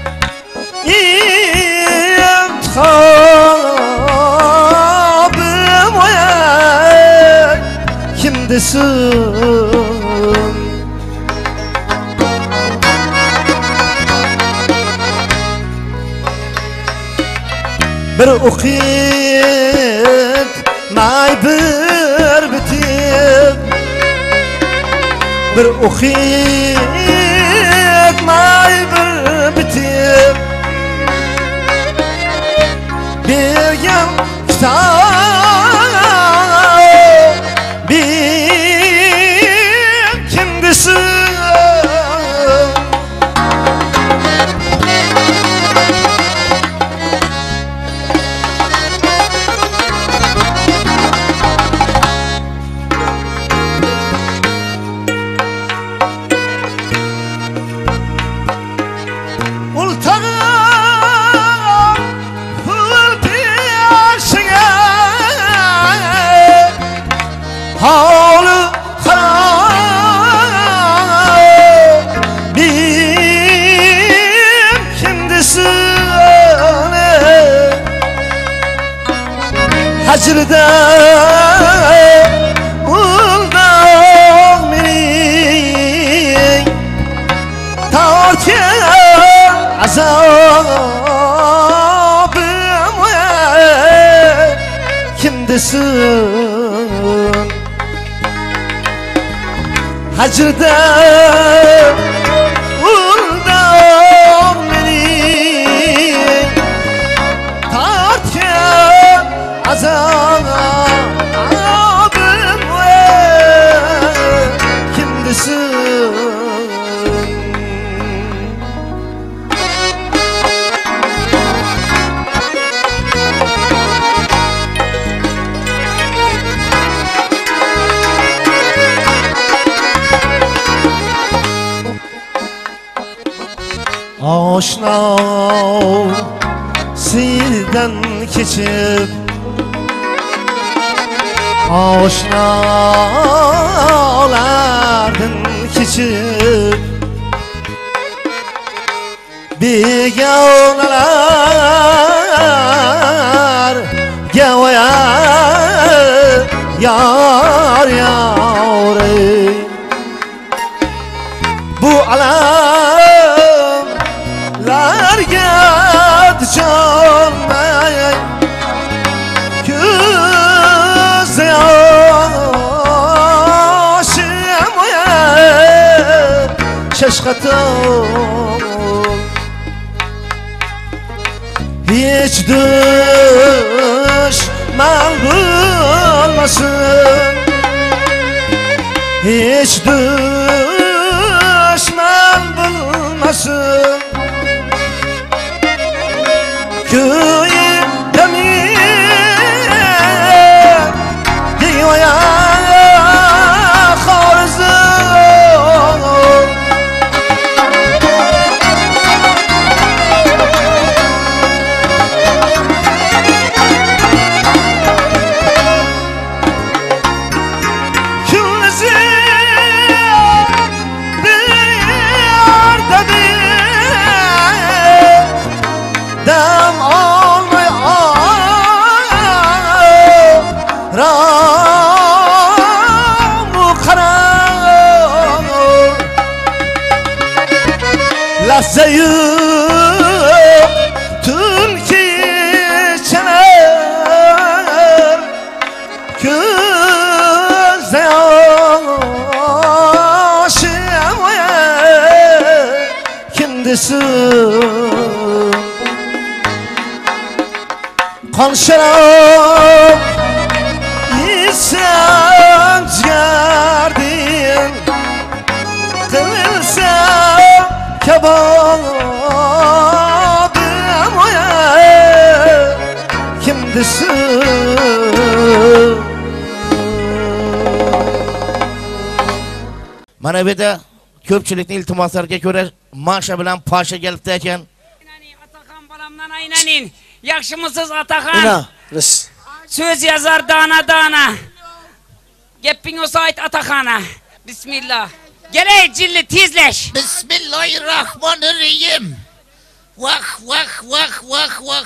İntihabım oya kimdesin? Bir okuyup may bir bitip bir okuyup may bir bitip bir yan kitap bir kimdesin? Hacırda uldağ meni tartya azabım kimdesin? Hacırda uldağ meni tartya azabım kimdesin? Aşna sizden geçip aşnalardan geçip begonalar gavaya yar yar bu alamlarga can şaşkatım hiç düşman bulmasın, hiç düşman bulmasın. Köyümde mi diyor ya Xorazm lahzayı Türkiye çeler Gözde yaşım kimdesin Kan şarap İsyan gerdin Kılsa kebadım oya Kimdesin Mana bu yerda ko'pchilikning iltimoslariga ko'ra Masha bilan Pasha kelibdi ekan. Atakan balamdan aynanin. Yaxshimisiz Atakan? Ina, ris. Söz yazar dana dana. Geping olsa ayt Atakan'a. Bismillah. Gele cilli tezleş. Bismillahirrahmanirrahim. Vah vah vah vah vah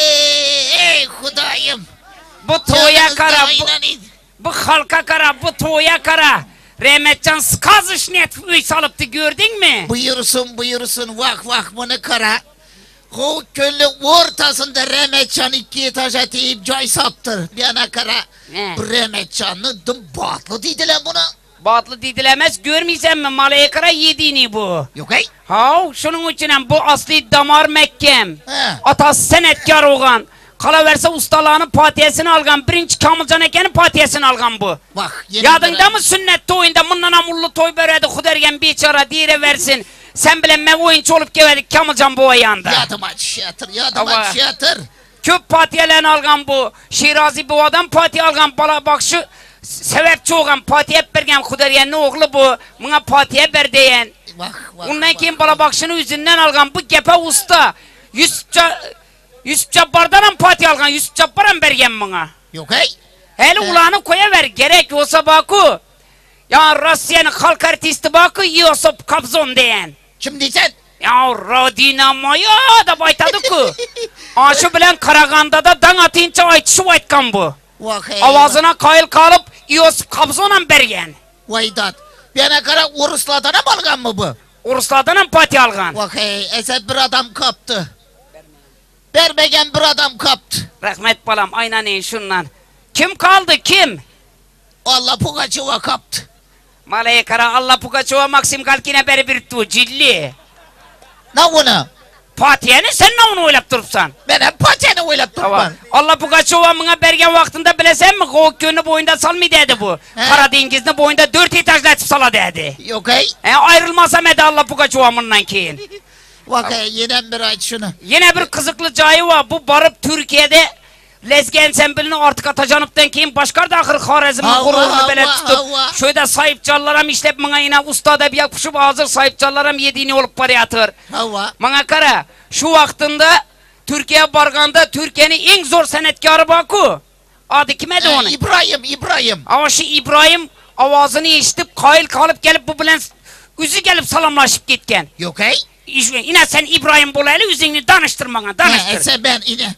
hey Hudayım. Bu toya kara, bu, bu halka kara, bu toya kara. Rahmetcan skazış net uy salıptı gördün mü? Buyursun buyursun vah vah bunu kara. O köllü ortasında Rahmetcan iki etaja etip joy saptır. Bir ana kara. Ne? Bu Rahmetcan'ı dım batlı dediler buna. Batlı didilemez görmeysen mi malaya kara yediğini bu? Yok hey. Hav şunun için bu asli damar Mekkem. He. Atası senetkar olgan. Kalaverse ustalığının patiyesini algan. Birinci Kamılcan Eken'in patiyesini algan bu. Bak. Yadında mı sünnet toyunda mından amurlu toy böredi Hudergen biçara dire versin. Sen bile mev oyuncu olup gevedik Kamılcan bu ayağında. Yadım aç şiyatır yadım aç şiyatır. Köp patiyelerini algan bu. Şirazi bu adam patiye algan bala bak şu sebepçi olgan patiye bergen Hudergen'in oğlu bu. Buna patiye ber diyen. Ondan кейін bala bakşını yüzünden algan bu gepe usta. Yusuf Yusuf Cabbar'dan patiye algan. Yusuf Cabbar'dan bergen buna. Yok hey. Hele ulanı koyuver gerek olsa baku. Ya Rusya'nın halk artisti baku Yosip Kabzon diyen. Kim diyeceksin? Ya Radinamo'ya da baytadı ku. Aşı bilen Karaganda'da dan atınca aytışı aytkan bu. Vay Avazına kayıl kalıp Yosip Kabzon'dan bergen. Vay dat. Bana kara Uruslardan mı algan mı bu? Uruslardan mı pati algan? Vay esed bir adam kaptı. Vermegen bir adam kaptı. Rahmet balam aynen şundan. Kim kaldı kim? Allah Pugaçova kaptı. Malaya kara Allah Pugaçova Maksim Galkin'e beri bir tu cilli. Ne bunu? Patiyeni sen ne onu oylap durupsan? Ben hep patiyeni oylap durupsan. Allah Pugaçova mına bergen vaktinde bilesen mi? O köyünü boyunda salmı dedi bu. He. Karadengiz'ini boyunda dört etajlı açıp sala dedi. Yok hey. E, ayrılmasam edi Allah Pugaçova mından keyin. Vay yine bir ay şunu. Yine bir kızıklı cayı var. Bu barıp Türkiye'de Lezgi ensembilini artık atacanıptan keyin başkar da ahır Harizm'in gururunu bele tutup şöyle sahipçallaram işlep bana yine ustada bir yakışıp hazır sahipçallaram yediğini olup parayatır. Hava. Bana kara şu vaktinde Türkiye barganda Türkiye'nin en zor senetkarı baku. Adı kime de onu? İbrahim, İbrahim. Ama şu İbrahim avazını işitip kayıl kalıp gelip bu bilen üzü gelip salamlaşıp gitken. Yok hey. Yine sen İbrahim Bolaylı üzünü danıştır bana danıştır. He, ben yine.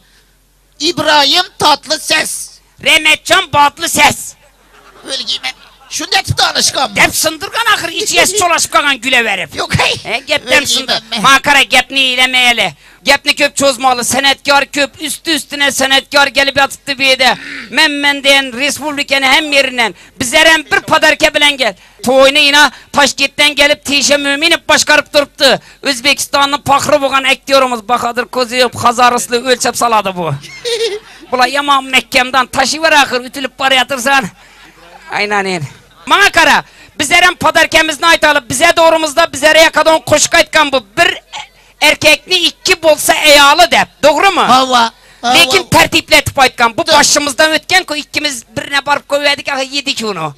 İbrahim tatlı ses. Remetcan batlı ses. Öyle giymen. Şu net danışkan mı? Dep sındırgan ahır içiyes çolaşıp kalan güle verip. Yok hey. He gepten sındır. Makara gepni ilemeyeli. Gepni köp çözmalı. Senetkar köp üstü üstüne senetkar gelip yatıttı bir de. Memmen diyen Respublikanı hem yerinden. Bizleren bir padarke bilen gel. Toyunu yine Taşkent'ten gelip Tişe Müminip başkarıp duruptu. Özbekistan'ın pakırı boğan ektiyorumuz. Bakadır kozuyup Hazarıslı ölçep saladı bu. Bula yaman Mekke'mden taşı ver ahır ütülüp para yatırsan. Aynen öyle. Makara bizlerin padarkemizini aytalıp bize doğrumuzda bizlere yakadan koşuk aytkan bu. Bir erkekni iki bolsa eyalı dep. Doğru mu? Hava. Lekin tertipletip aytkan. Bu başımızdan ötken ki ikimiz birine barıp koyverdik aha yedik onu.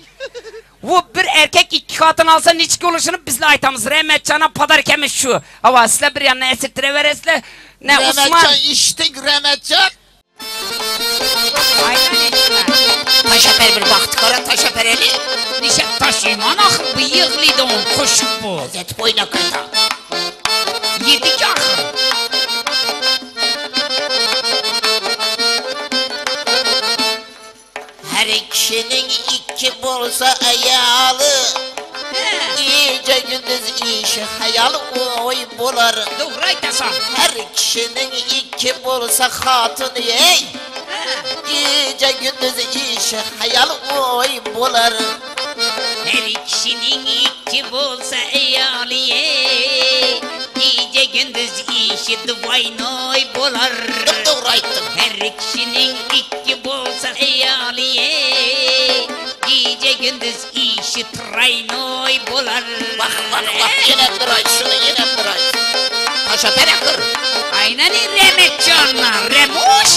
Bu bir erkek iki katın alsa niçki oluşunu bizle aytamız. Remetcan'a padarkemiz şu. Hava sizle bir yanına esirtire veresle. Ne Remetcan Osman? Remetcan içtik Remetcan. Aynen Taşaper bir baktı kara taşapereli. Nişe taşıyman ahır bıyıklıydı on koşup bu. Zet boyuna kıyta. Yedik ahır. Her kişinin iki bolsa ayalı. İyice gündüz gündüz işi hayal oy bolar. Doğru aytasan. Her kişinin iki bolsa hatun ey. Gece gündüz işi hayal oy bolar. Her kişinin iki bolsa eyaliye. Gece gündüz işi duvaynoy bolar. Doğru ayttın. Her kişinin iki bolsa eyaliye. Gece gündüz işi traynoy bolar. Bak bak bak yine bir ay şunu yine bir ay. Taşa terakır. Aynen Remet canlar Remuş.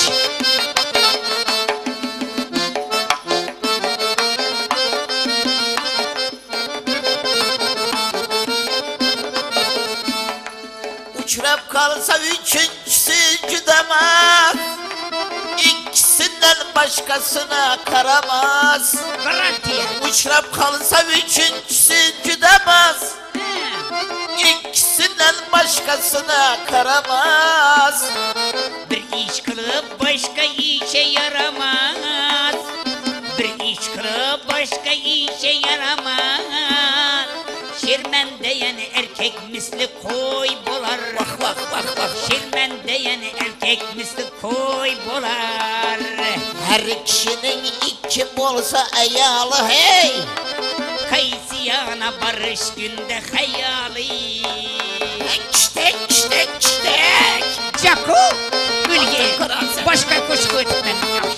Uçurap kalsa üçüncüsü güdemez. İkisinden başkasına karamaz. Garantiye. Uçurap kalsa üçüncüsü güdemez. İkisinden başkasına karamaz. Bir iş kılıp başka işe yaramaz. Bir iş kılıp başka işe yaramaz. Şirmen diyen erkek misli koy bolar. Bak bak bak bak. Şirmen diyen erkek misli koy bolar. Her kişinin iki bolsa ayalı hey. Kaysiyana barış günde hayali. İşte işte işte. Caku Gülge başka kuşku etmem.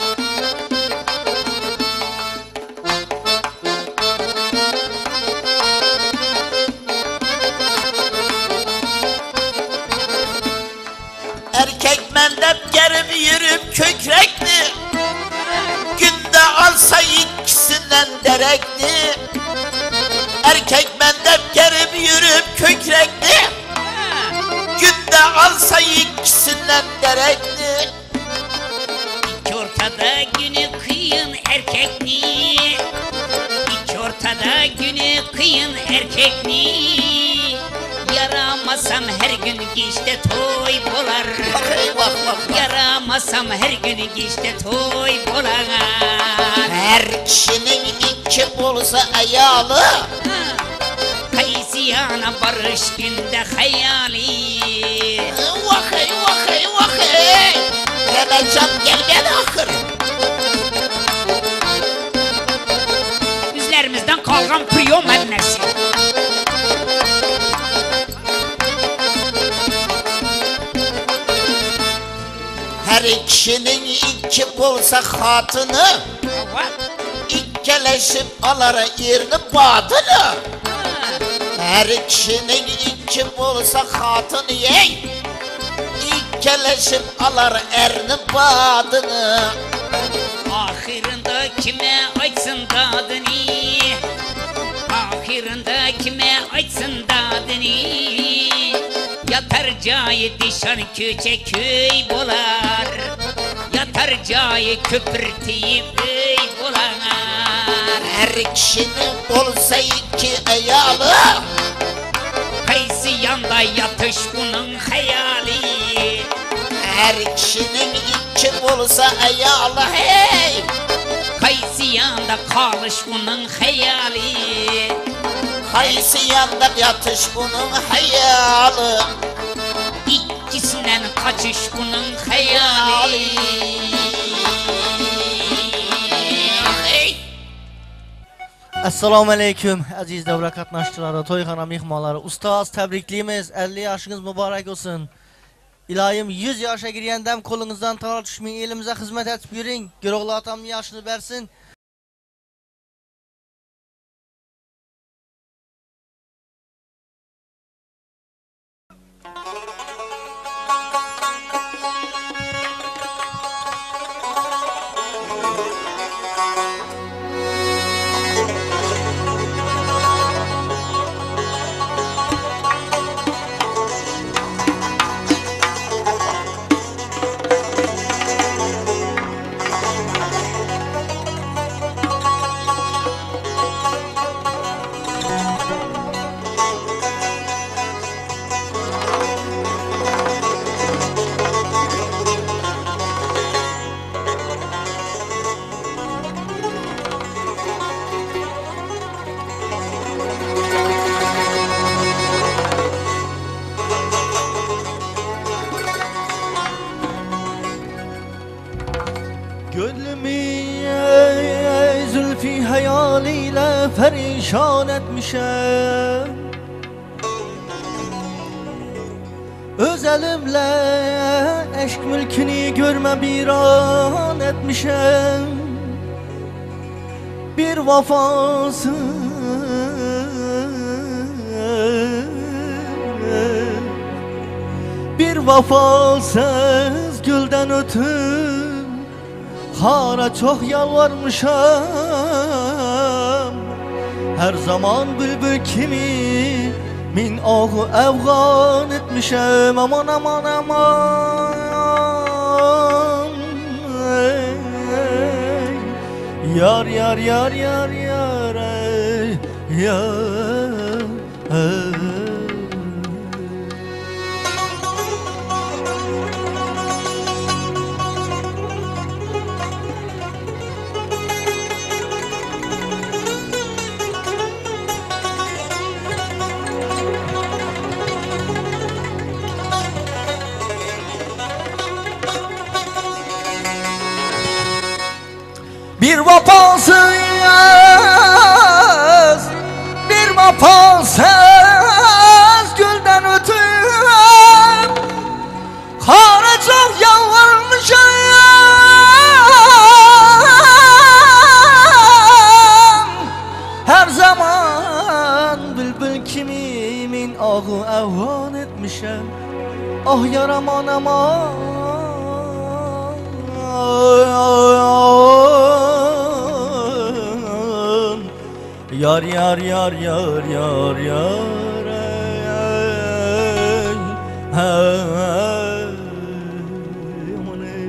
Erkek mendep gerip yürüp kökrekli. Günde alsa ikisinden derekli. Erkek mendep gerip yürüp kökrekli. Günde alsa ikisinden derekli. İki ortada günü kıyın erkekli. İki ortada günü kıyın erkekli. Yaramasam her gün geçte toy bolar. Yaramasam her gün geçte toy bolar. Her kişinin iki bolsa ayalı. Kaysiyana barış günde hayali. Vakay vakay vakay. Remetcan gel gel akır. Üzlerimizden kalkan priyo mennesi. Her kişinin iki bolsa hatını. İkkeleşip alara yerini badını. Her kişinin iki bolsa hatını yey. İkkeleşip alar erini badını. Ahirinde kime açsın dadını. Ahirinde kime açsın dadını. Yatar cayı dişan köçe köy bolar. Yatar cayı köpürteyip öy bolar. Her kişinin bolsa iki ayalı. Kaysı yanda yatış bunun hayali. Her kişinin iki bolsa ayalı hey. Kaysı yanda kalış bunun hayali. Kaysı yanda yatış bunun hayali. İkisinden kaçış bunun hayali. Assalomu alaykum aziz davra qatnashchilari, to'yxona mehmonlari. Ustoz, tabriklaymiz. elli yoshingiz muborak bo'lsin. Iloyim yüz yoshga kirgandam qo'lingizdan tortishmang, elimizga xizmat etib yuring. Guruhlar otamning yoshini bersin. perişan etmişem. Öz elimle eşk mülkünü görme bir an etmişem. Bir vefasız Bir vefasız gülden ötür Hara çok yalvarmışam. Her zaman bülbül kimi min ahu evgan etmişem. Aman aman aman ey. Yar yar yar yar yar ey, yar ey. Bir vefasız, bir vefasız gülden ötür Kara çok yalvarmışım. Her zaman bülbül kimimin ahu evhan etmişim. Ah yar aman aman Yar yar yar yar yar yar ey, hey, aman ey.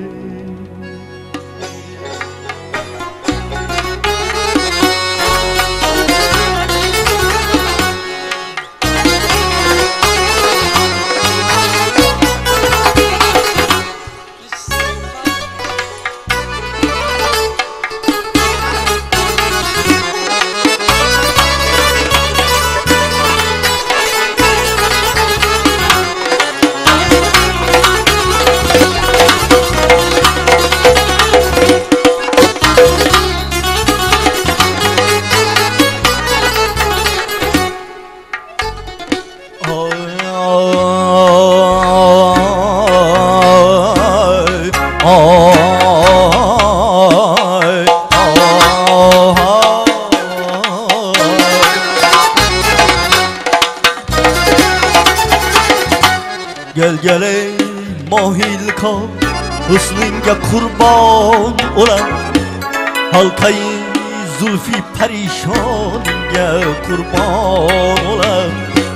Gel gel ey mahil kal husnunga kurban olan halkayı zulfi perişanınga kurban olan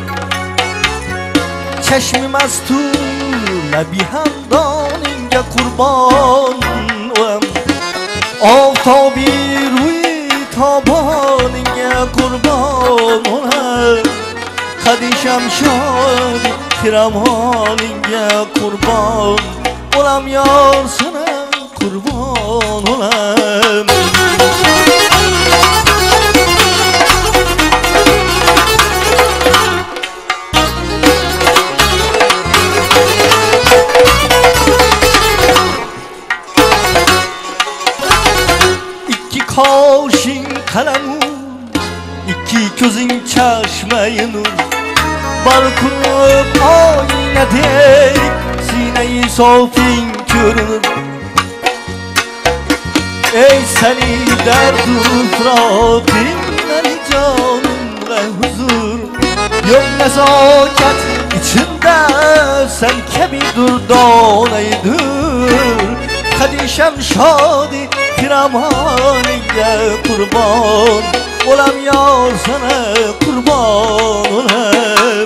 çeşmi mestur lebi hamdanınga kurban olan aftabi ruy tabanınga kurban olan kadişem şadi Kiramanınga kurban olam yar sana kurban olam. İki kaşın kalemu, iki gözün çeşme-i nur. Balkınıp aynadek sine-i safin görünür. Ey seni derd-ü fıratın canım ve huzur. Yok nezaket içinde sen kebi durdanaydır. Kadişem şadi kiramanıya kurban olam yar sana kurban olam.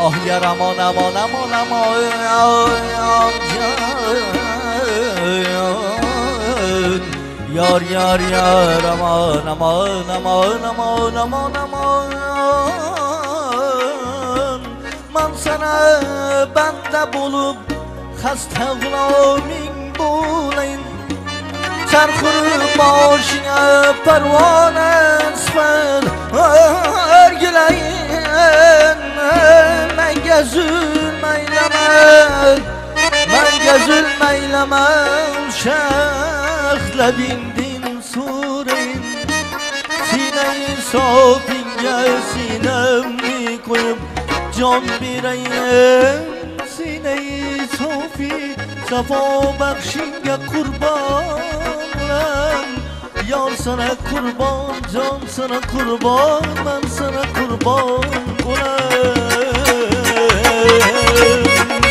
Ah yar aman aman aman aman Yar yar yar aman aman aman aman aman aman Man sana bende bulup hasta gulamin bulayın Çarxırıp başına pervane sıfır örgüleyin Men gezülmeylemem Men gezülmeylemem Şehtle dindin sureyin Sineyi sopinge sinemni koyup Can bireyim Sineyi sofi Safa bakşinge kurbanım Yar sana kurban, can sana kurban Ben sana kurban olayım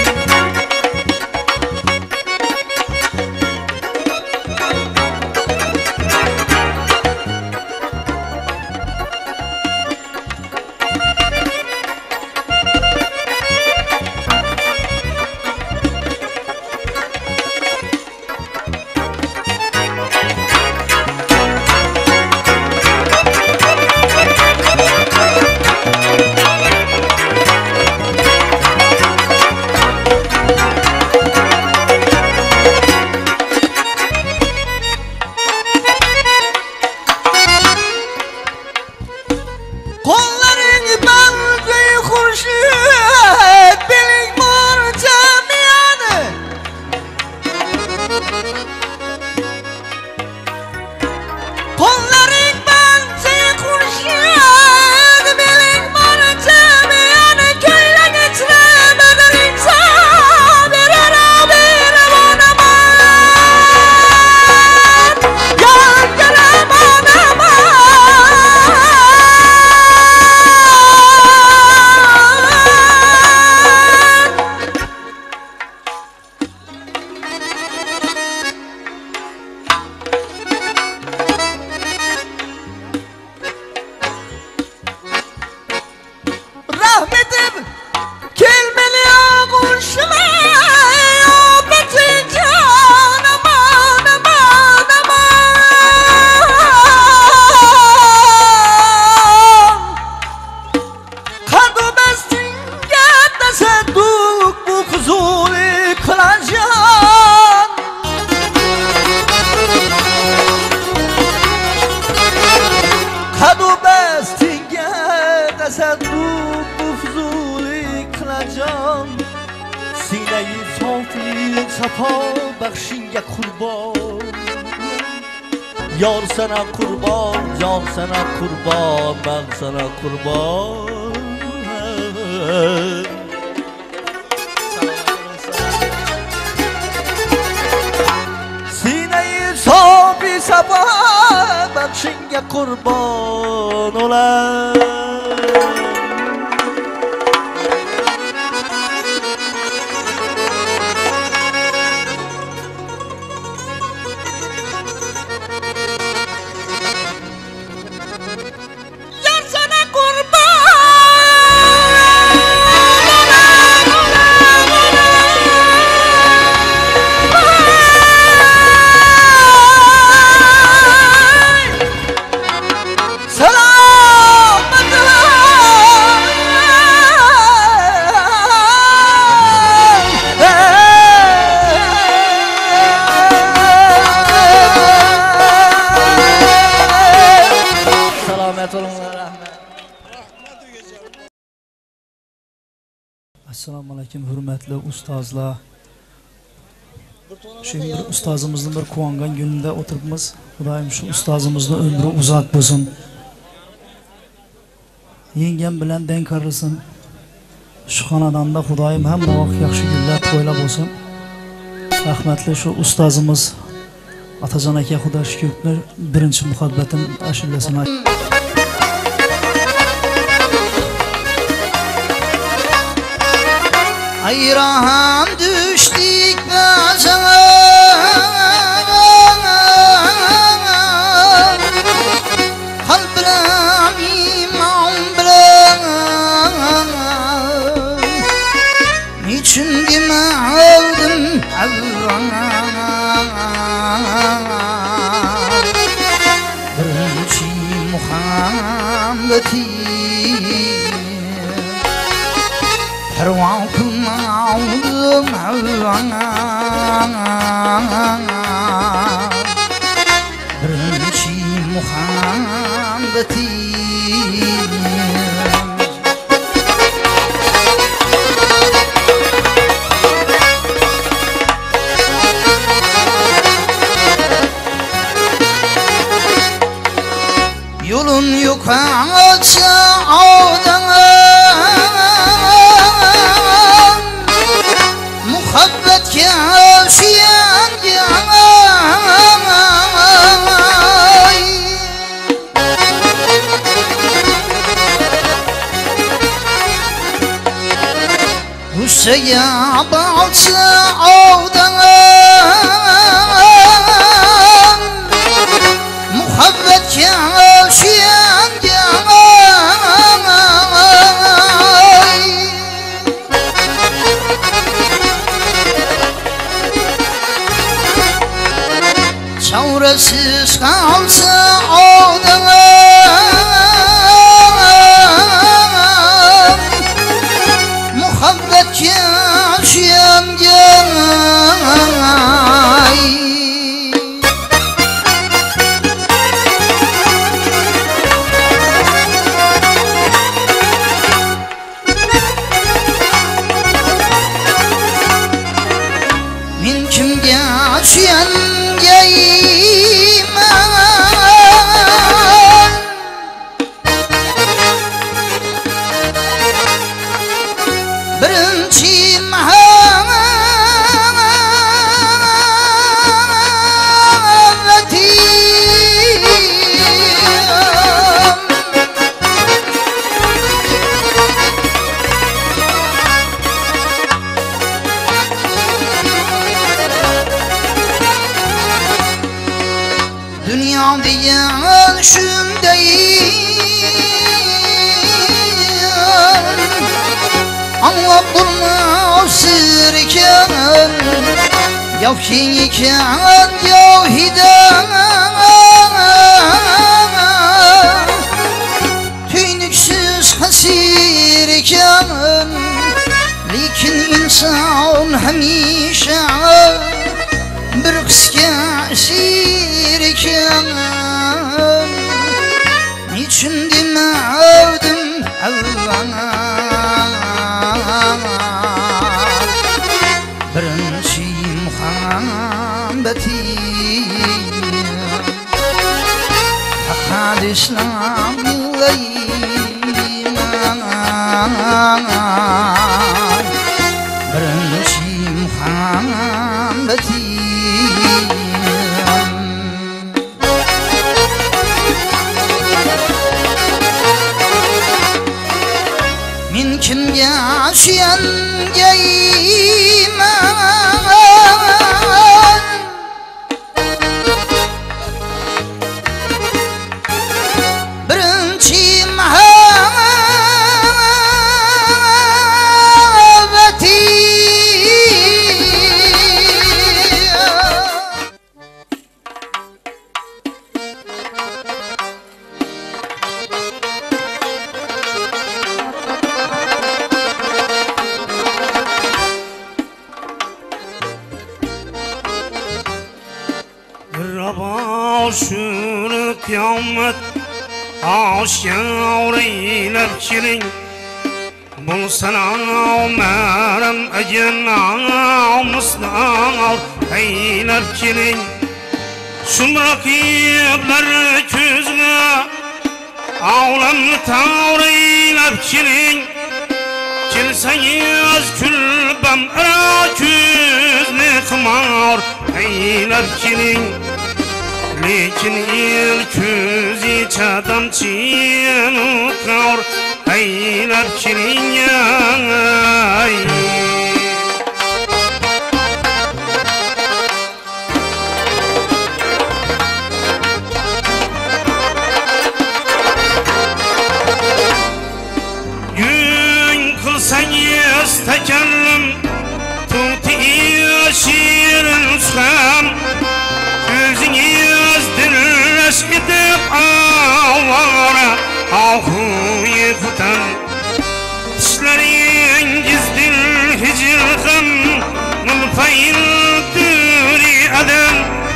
Yar sana kurban, can sana kurban, ben sana kurban Sineyi sobi sabah, bakşinge kurban olayım Assalomu alaykum hurmatli ustozlar. Shu bir ustozimizning bir quvongan kunida o'tiribmiz. Xudoyim shu ustozimizning umri uzoq bo'lsin. Yengam bilan denk qarlasin. Shu xonadonda Xudoyim hamma vaqt yaxshi kunlar to'ylab bo'lsin. Rahmatli shu ustozimiz Atajon aka Xudo shukrlar birinchi muhabbatim ashulasini Ayran düştük başına Kalb bilen iman bilen pervan kılmadım birinci muhabbetim yolun yok ağaça ağdan muhabbet yaşayan yanay Hüseyin balça ağdan muhabbet yaşayan yanay çaresiz kalsa odan muhabbet yaşayan yanay min kim yaşayan yayman birinci dünya diyen şundayım anlap bulmasırken yavşiken yavhiden tüynüksüz hasirken lekin insan hamisha bir kısga esirken niçin demedim Allah'a birinci muhabbetim Hakkad İslam yıllayman birinci muhabbetim min kim yaşayan yayman birinci şunu kıyamet aşağı eylep kirin bul sana merem ecena musnar eylep kirin şun rakibler küzüne ağlamlı tavr eylep kirin kilseniz külbem ara küzne kımar eylep kirin lekin el küzi çadam çiğnu kar eylep kirin yay gün kılsanız tekellim tuti şirin sıkam gözünüz dirreş edip ağlara ahu yıkıtan Gözlerin gizdil hicilgın Nulfayın duri aden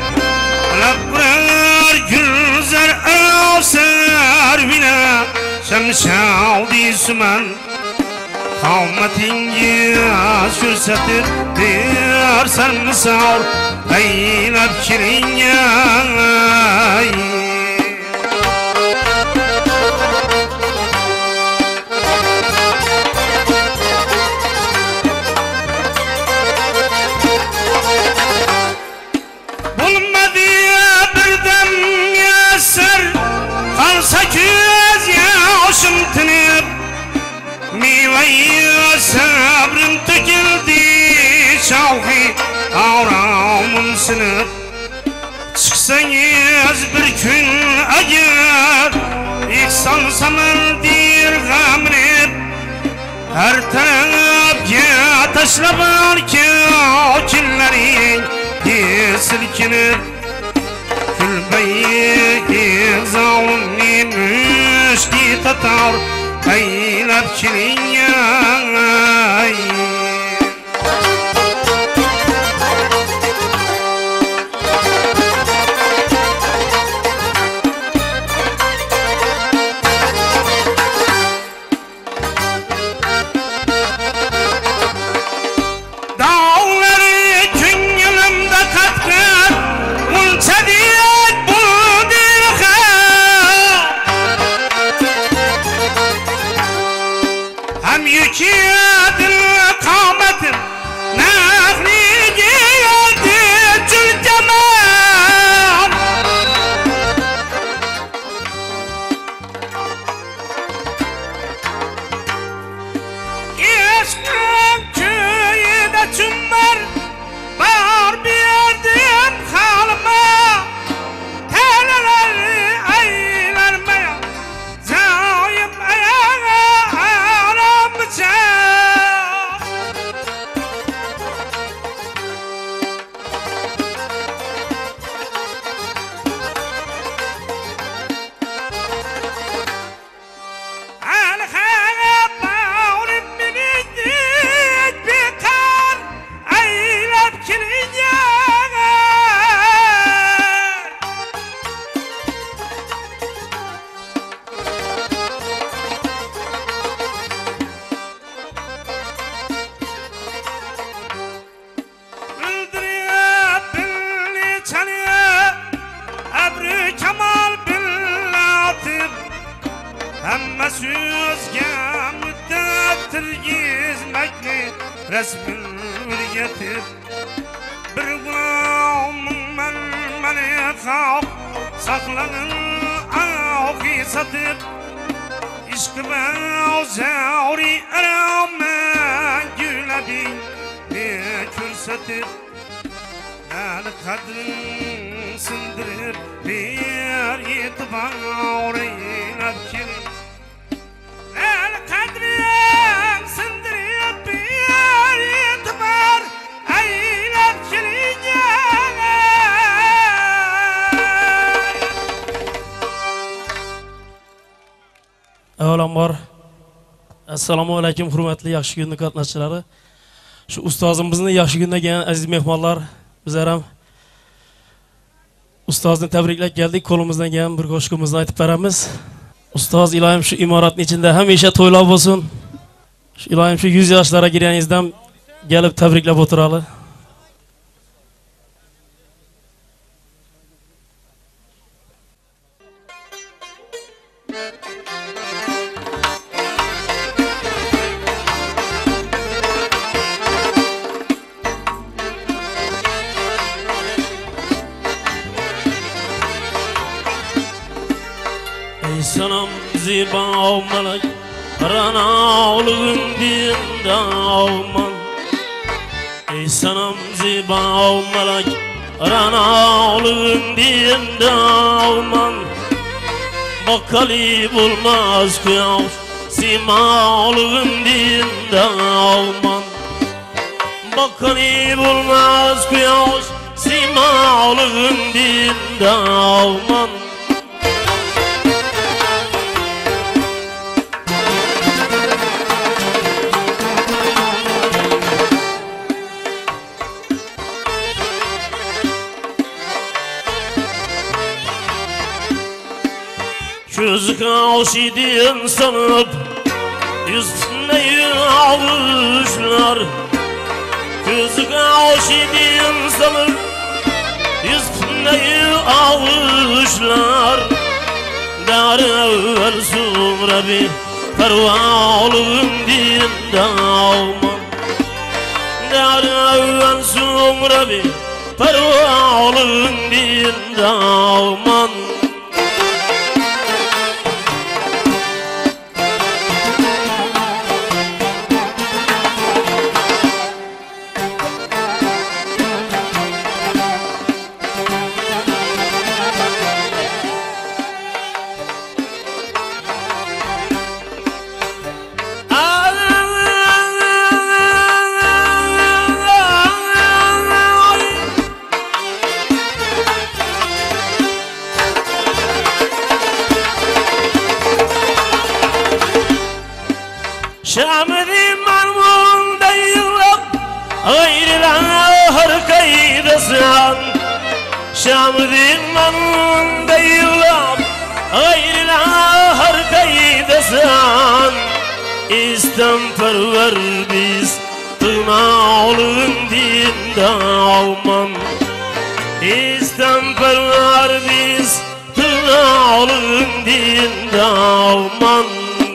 Labrar gülzer avsar bina Şemşavdi sümen Kavmetingi sürsetip bir sarmısar Eylep kiringe Bulmadı birden yeser Kalsa göz yaşım tınıp Meyveyi sabrım töküldü Şavhi avramın sınıp Çıksanız bir gün eğer İhsan samandir gamrip Her tarafga taşlabarken Kinlerin silkinip Külbeyi zavni müşki tatar Eylep kiringe Dağları künyelimde katkı Unça diyet bu dirhe Hem yükü adil kâmetim Nâhni giyerdi cülcemen İşkın köyü de çümmer Bağır birdim halıma Teleleri eylermeye Zayıf ayağa aramca Alhaya bağırıp miniddik bir kar Eylep kiringe Öldürüyor billi çalıyor Ebru Kemal billi atıp Hemme sözge müddettir gizmekli Resmin hürriyetip Bir gulamın melmeli kalk Saklanın ahi satıp İşkı ve zavri eramen Gülebi ne kürsatip El kadrin sındırıp bir itibar eylep kirin El kadrin sındırıp bir itibar eylep kiringe Avvalambor assalomu alaykum hurmatli yaxshi kunni qatnashchilari. Shu ustozimizni yaxshi kunda kelgan aziz mehmonlar, bizlar ham ustozni tabriklab keldik. Qo'limizdan kelgan bir qo'shiqimizni aytib beramiz. Ustoz iloyim shu imoratning ichida hamisha to'ylab bo'lsin. Shu iloyim shu yuz yoshlarga kirganingizdan kelib tabriklab o'tirali. Sanam ziba malak Rana oğlum dinde alman Ey sanam ziba malak Rana oğlum dinde alman Bakali bulmaz kıyav Sima oğlum dinde alman Bakali bulmaz kıyav Sima oğlum dinde alman Gözü kaşidin sanıp yüz fitneyi almışlar. Gözü kaşidin sanıp yüz fitneyi almışlar. Dar evvel sonra bir pervalığın dilinde alman. Dar evvel sonra bir pervalığın dilinde alman. Şam'ın marmunda yıllık gayrılar harikaydısan. Şam'ın marmunda yıllık gayrılar harikaydısan. İstem perver biz tırnağılığın dinde alman. İstem perver biz tırnağılığın dinde alman.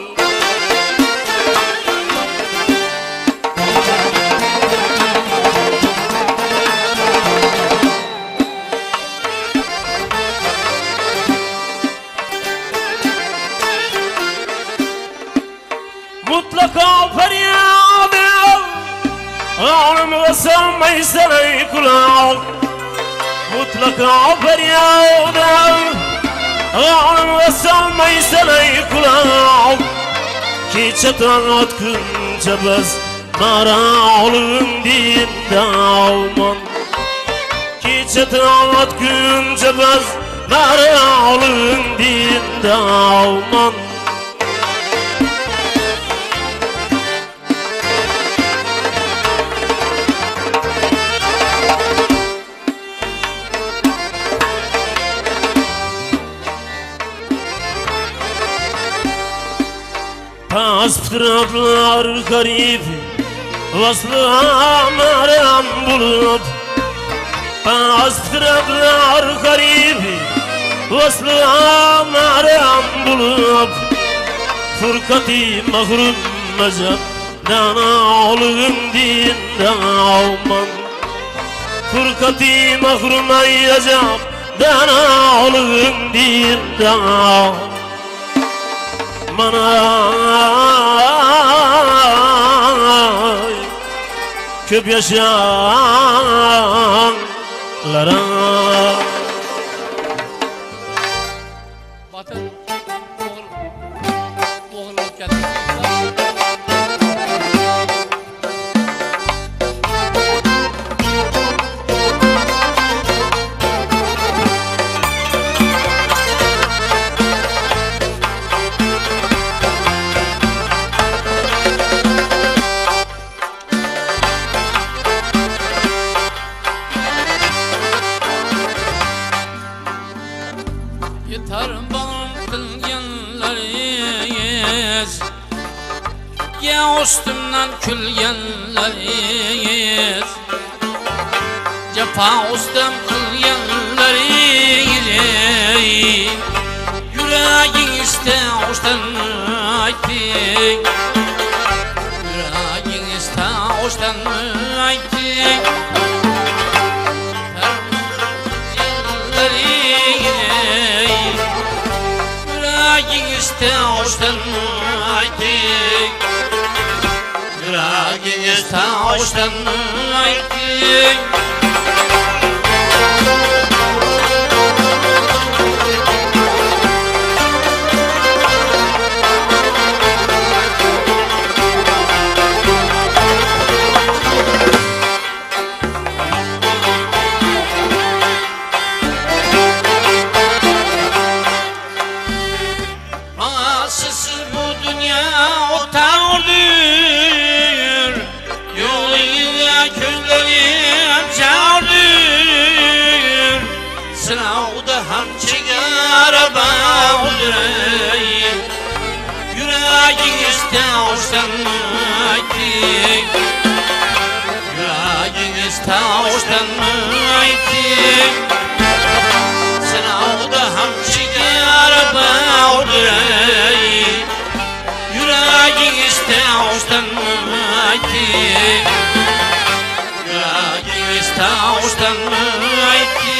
Mutlaka feryadım ağrım ve sanmaysan ey kulağım. Mutlaka feryadım ağrım ve sanmaysan ey kulağım. Ki çatan atkınca biz marağlığın dinde alman. Ki çatan atkınca biz marağlığın dinde alman. Paspıratlar garip vaslığa meram bulup. Paspıratlar garip vaslığa meram bulup. Fırkati mahrum mezap danağılığın dinde alman. Fırkati mahrum ayacap danağılığın dinde alman. Manay köp yaşayanlara Batın oğul oğul geldi. Yeter bana kılgenleriz, ya üstümden külgenleriz. Cefa üstüm kılgenleriz. Yüreğin iste uçtan aytik. Yüreğin iste uçtan aytik. İşte hoştan aytik. Yüreğin işte hoştan aytik. Sınavda hamçıgar bağlıdır. Yüreğinizde hoşlanmaydı Yüreğinizde hoşlanmaydı Sınavda hamçıgar bağırır Yüreğinizde hoşlanmaydı Yüreğinizde hoşlanmaydı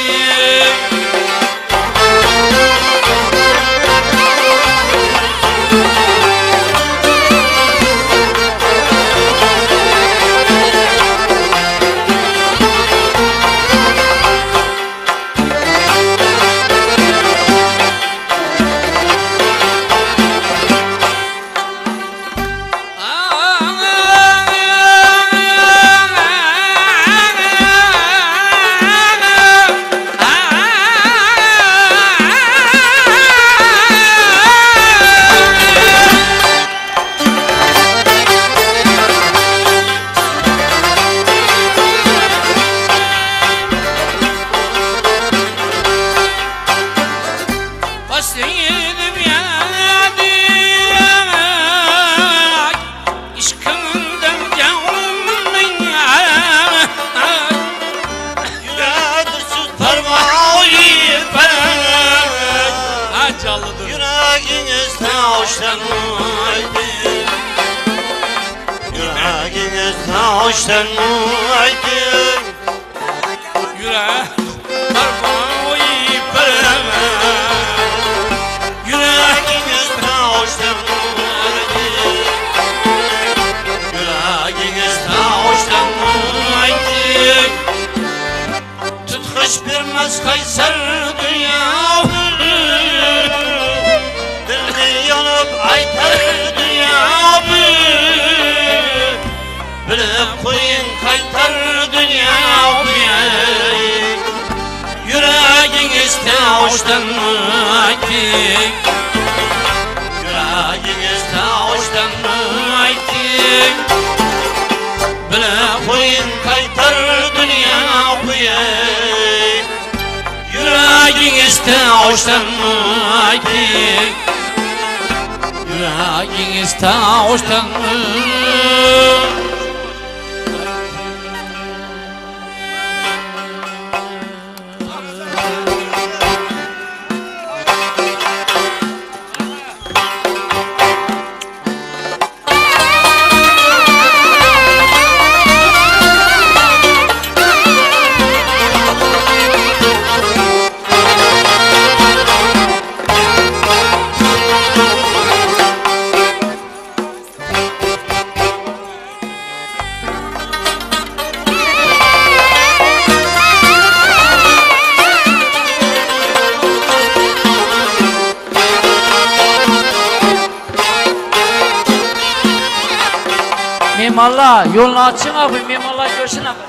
Mimarlar yolunu açın abi, mimarlar görsün abi.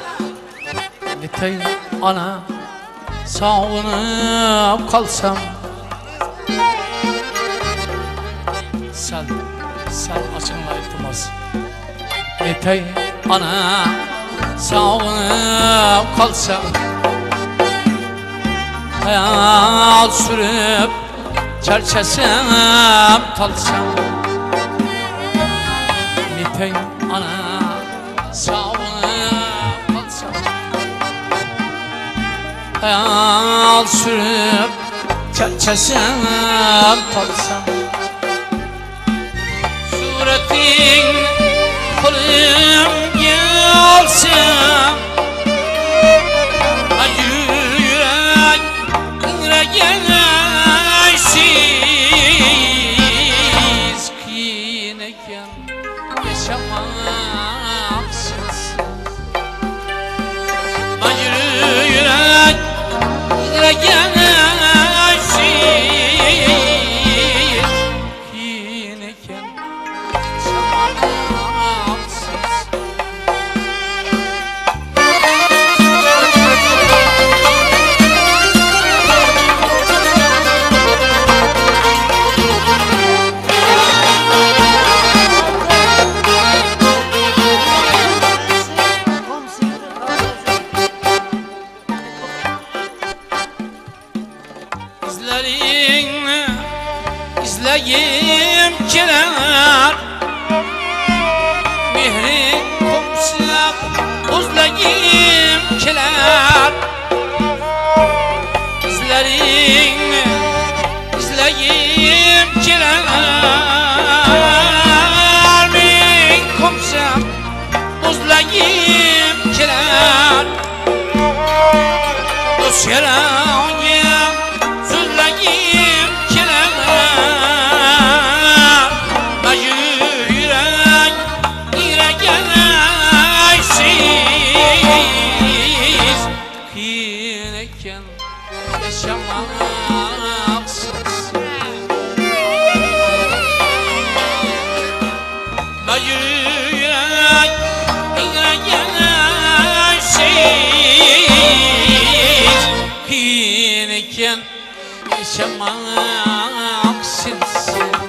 Nitay ana sağınıp kalsam Sen, sen açınla iltimas Nitay ana sağınıp kalsam Hayat sürüp çerçesem talsam Nitay ana sağınıp kalsam Hayal sürüp çerçesem talsam Suretin kolum gelsem Yürek yüreğinsiz Kineken yaşamaksız Acı yürek yüreğinsiz Kineken yaşamaksız keler İzlerini izleyim keler Min komşam uzlayım keler Dost yalan sözleyim keler Acı yürek yüreğinsiz Kineken yaşamaksız Acı yürek yüreğinsiz Kineken yaşamaksız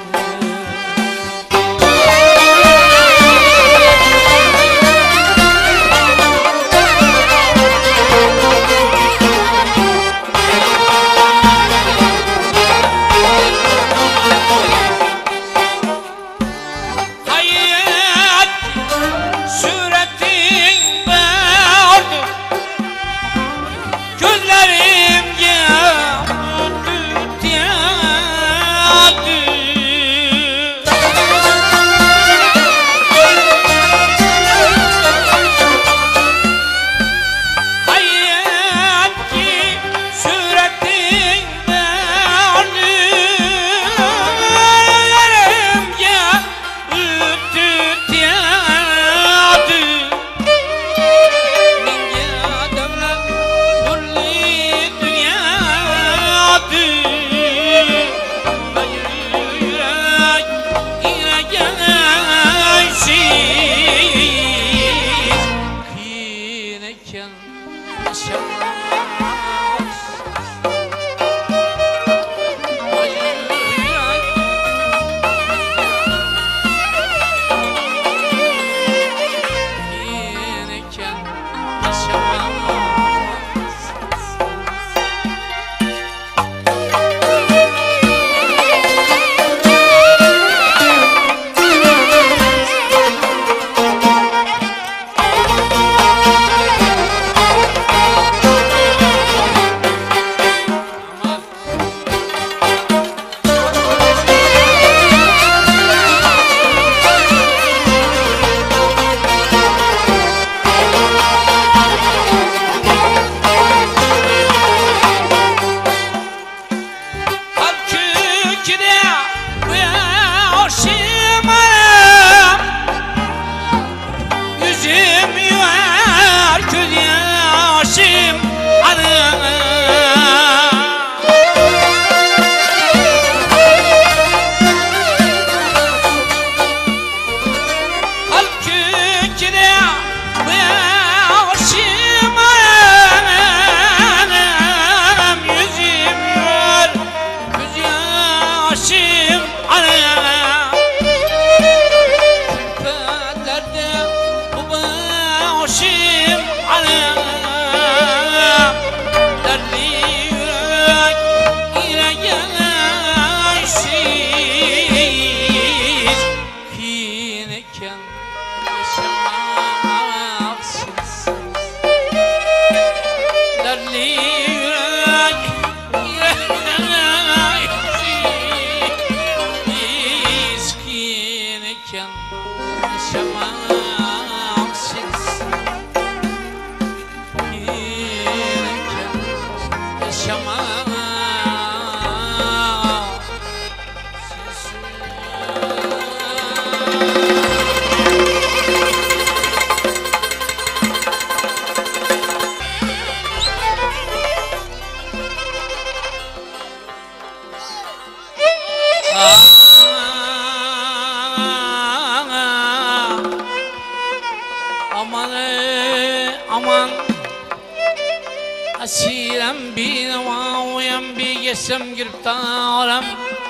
Asirem bir vavyem bir yesem giriptarım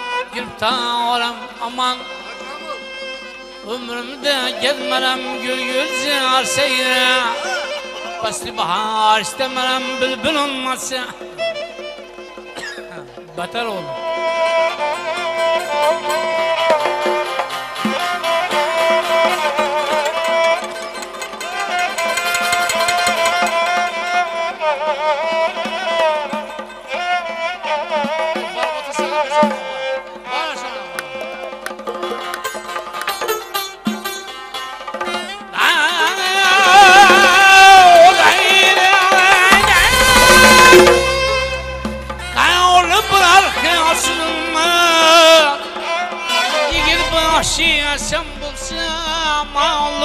Giriptarım aman Ömrümde gezmerem gül gülzar seyre Fasli bahar istemerem bülbül olmasa Beter oldu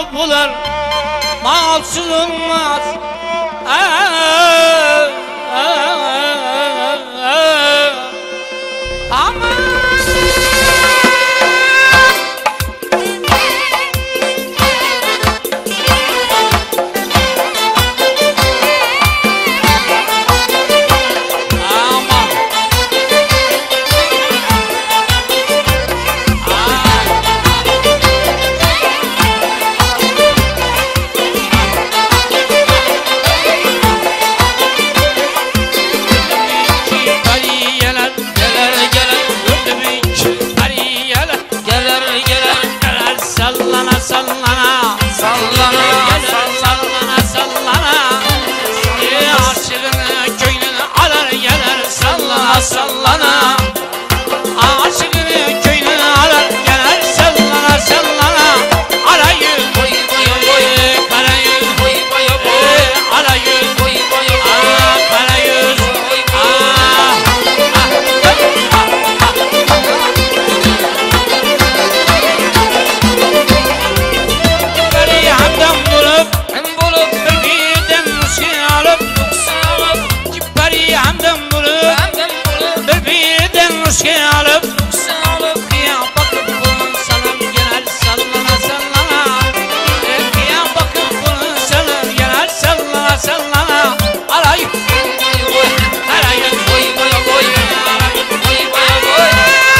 bular malsız olmaz. Aman sallana aşıkını köyüne arar gelir sallana sallana arayı boy boy boy karayı boy boy boy arayı boy boy boy karayı boy bari hamdan bulup hem bulup bir birden muski alıp bari hamdan bulup Muske alıp alıp kıya bakıp bunun salam gelir sallana sallana kıya bakıp bunun salam gelir sallana sallana arayı boy boy arayı boy boy boy arayı boy boy boy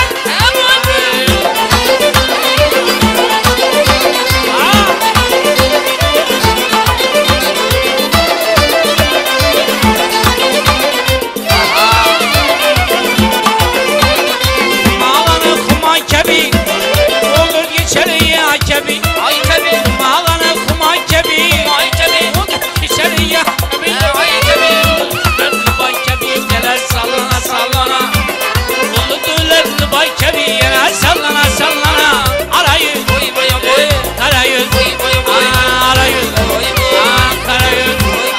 ay kebi mağlanı kumay kebi ay kebi içeriye kebi ay kebi bay kebi gelir sallana sallana bulutlar bay kebi gelir sallana sallana arayı boy boy boy arayı boy boy boy arayı boy boy arayı boy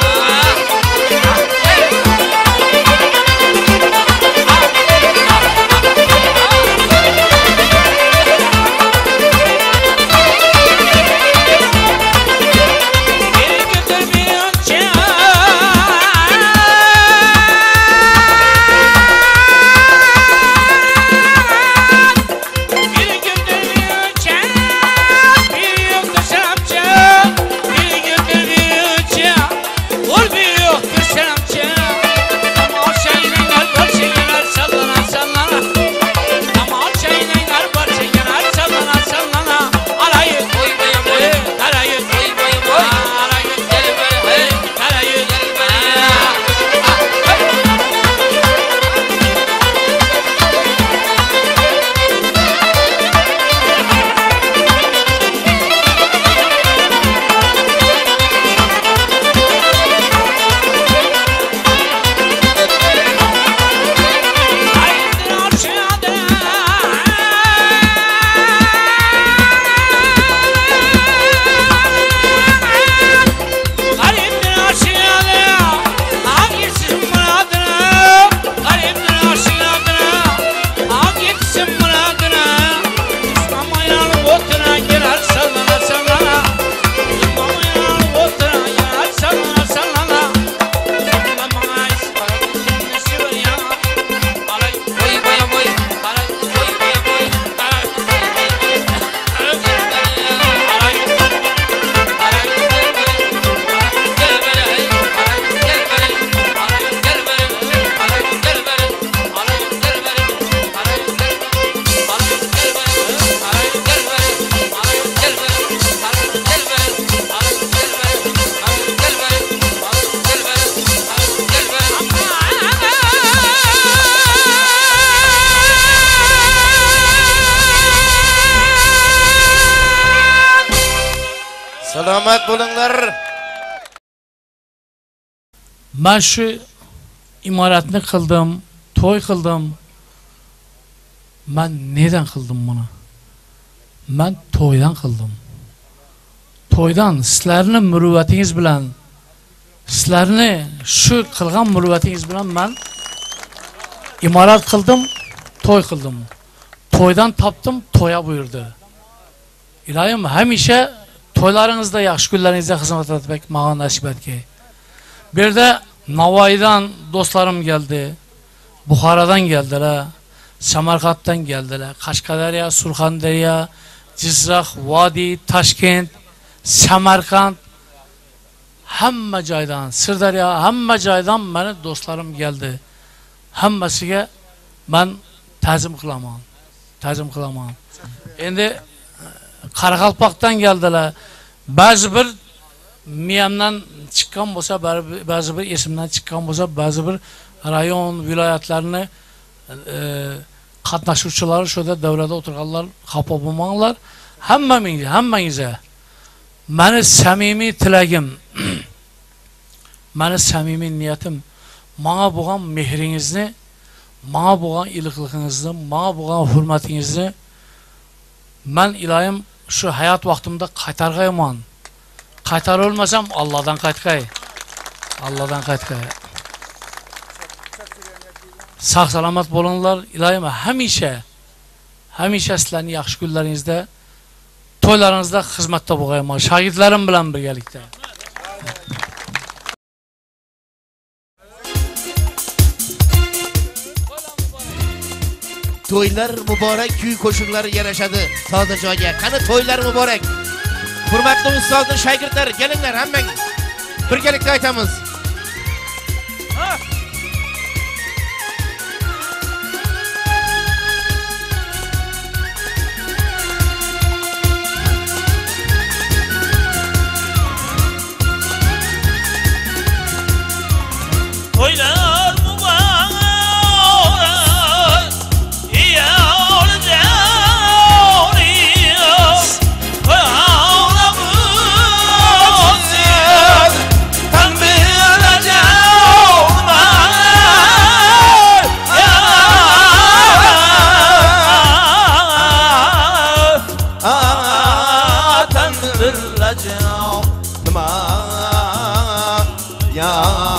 Selamat bo'linglar. Men shu imoratni qildim, to'y qildim. Men neden qildim buni? Men to'ydan qildim. To'ydan sizlarning muruvvatingiz bilan, sizlarni shu qilgan muruvvatingiz bilan men imorat qildim, to'y qildim. To'ydan topdim, to'ya buyurdi. İlahim hamisha to'ylaringizda, yaxshi kunlaringizda xizmat etmek mağan nasip etki. Bir de Navoiydan do'stlarim geldi. Buxaradan geldiler. Samarqanddan geldiler. Qashqadaryo, Surxondaryo, Jizzax, Vodiy, Toshkent, Samarqand hamma joydan, Sirdaryo, hamma joydan meni do'stlarim geldi. Hammasiga men ta'zim qilaman. Ta'zim qilaman. Endi Qoraqalpoqdan geldiler. Ba'zi bir miyamdan chiqqan bo'lsa, ba'zi bir esimdan chiqqan bo'lsa, ba'zi bir rayon, viloyatlarni e, qatnashuvchilari şurada davrada o'tirganlar xafa bo'lmanglar. Hammangizga, hammangizga meni samimiy tilagim, meni samimiy niyatim, menga bo'lgan mehringizni, menga bo'lgan iliqligingizni, menga bo'lgan hurmatingizni men iloyim shu hayot vaqtimda qaytargayman. Qaytar olmasam Allah'dan qaytgay. Allah'dan qaytgay. Sağ salamat bo'linglar. Iloyim hamisha hamisha sizlarning yaxshi kunlaringizda, to'ylaringizda xizmatda bo'lgayman. Shogirdlarim bilan birgalikda. To'ylar muborak, kuy qo'shiqlari yarashadi toza joyga. Qani to'ylar muborak. Hurmatli ustozning shogirdlari, kelinglar hammangiz. Birgalikda aytamiz. Toylar muborak, iya olacağız. Ağlamız, tanrılacağım ben. Ya, tanrılacağım ben. Ya.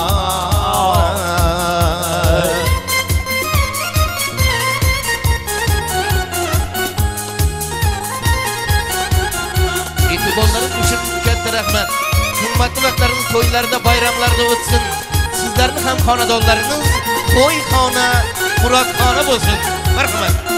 E'tiborlaringiz uchun katta rahmat. Hurmatli vaqtlarimiz to'ylarda, bayramlarda o'tsin. Sizlarning ham xonadonlaringiz to'yxona, murodxona bo'lsin. Marhamat.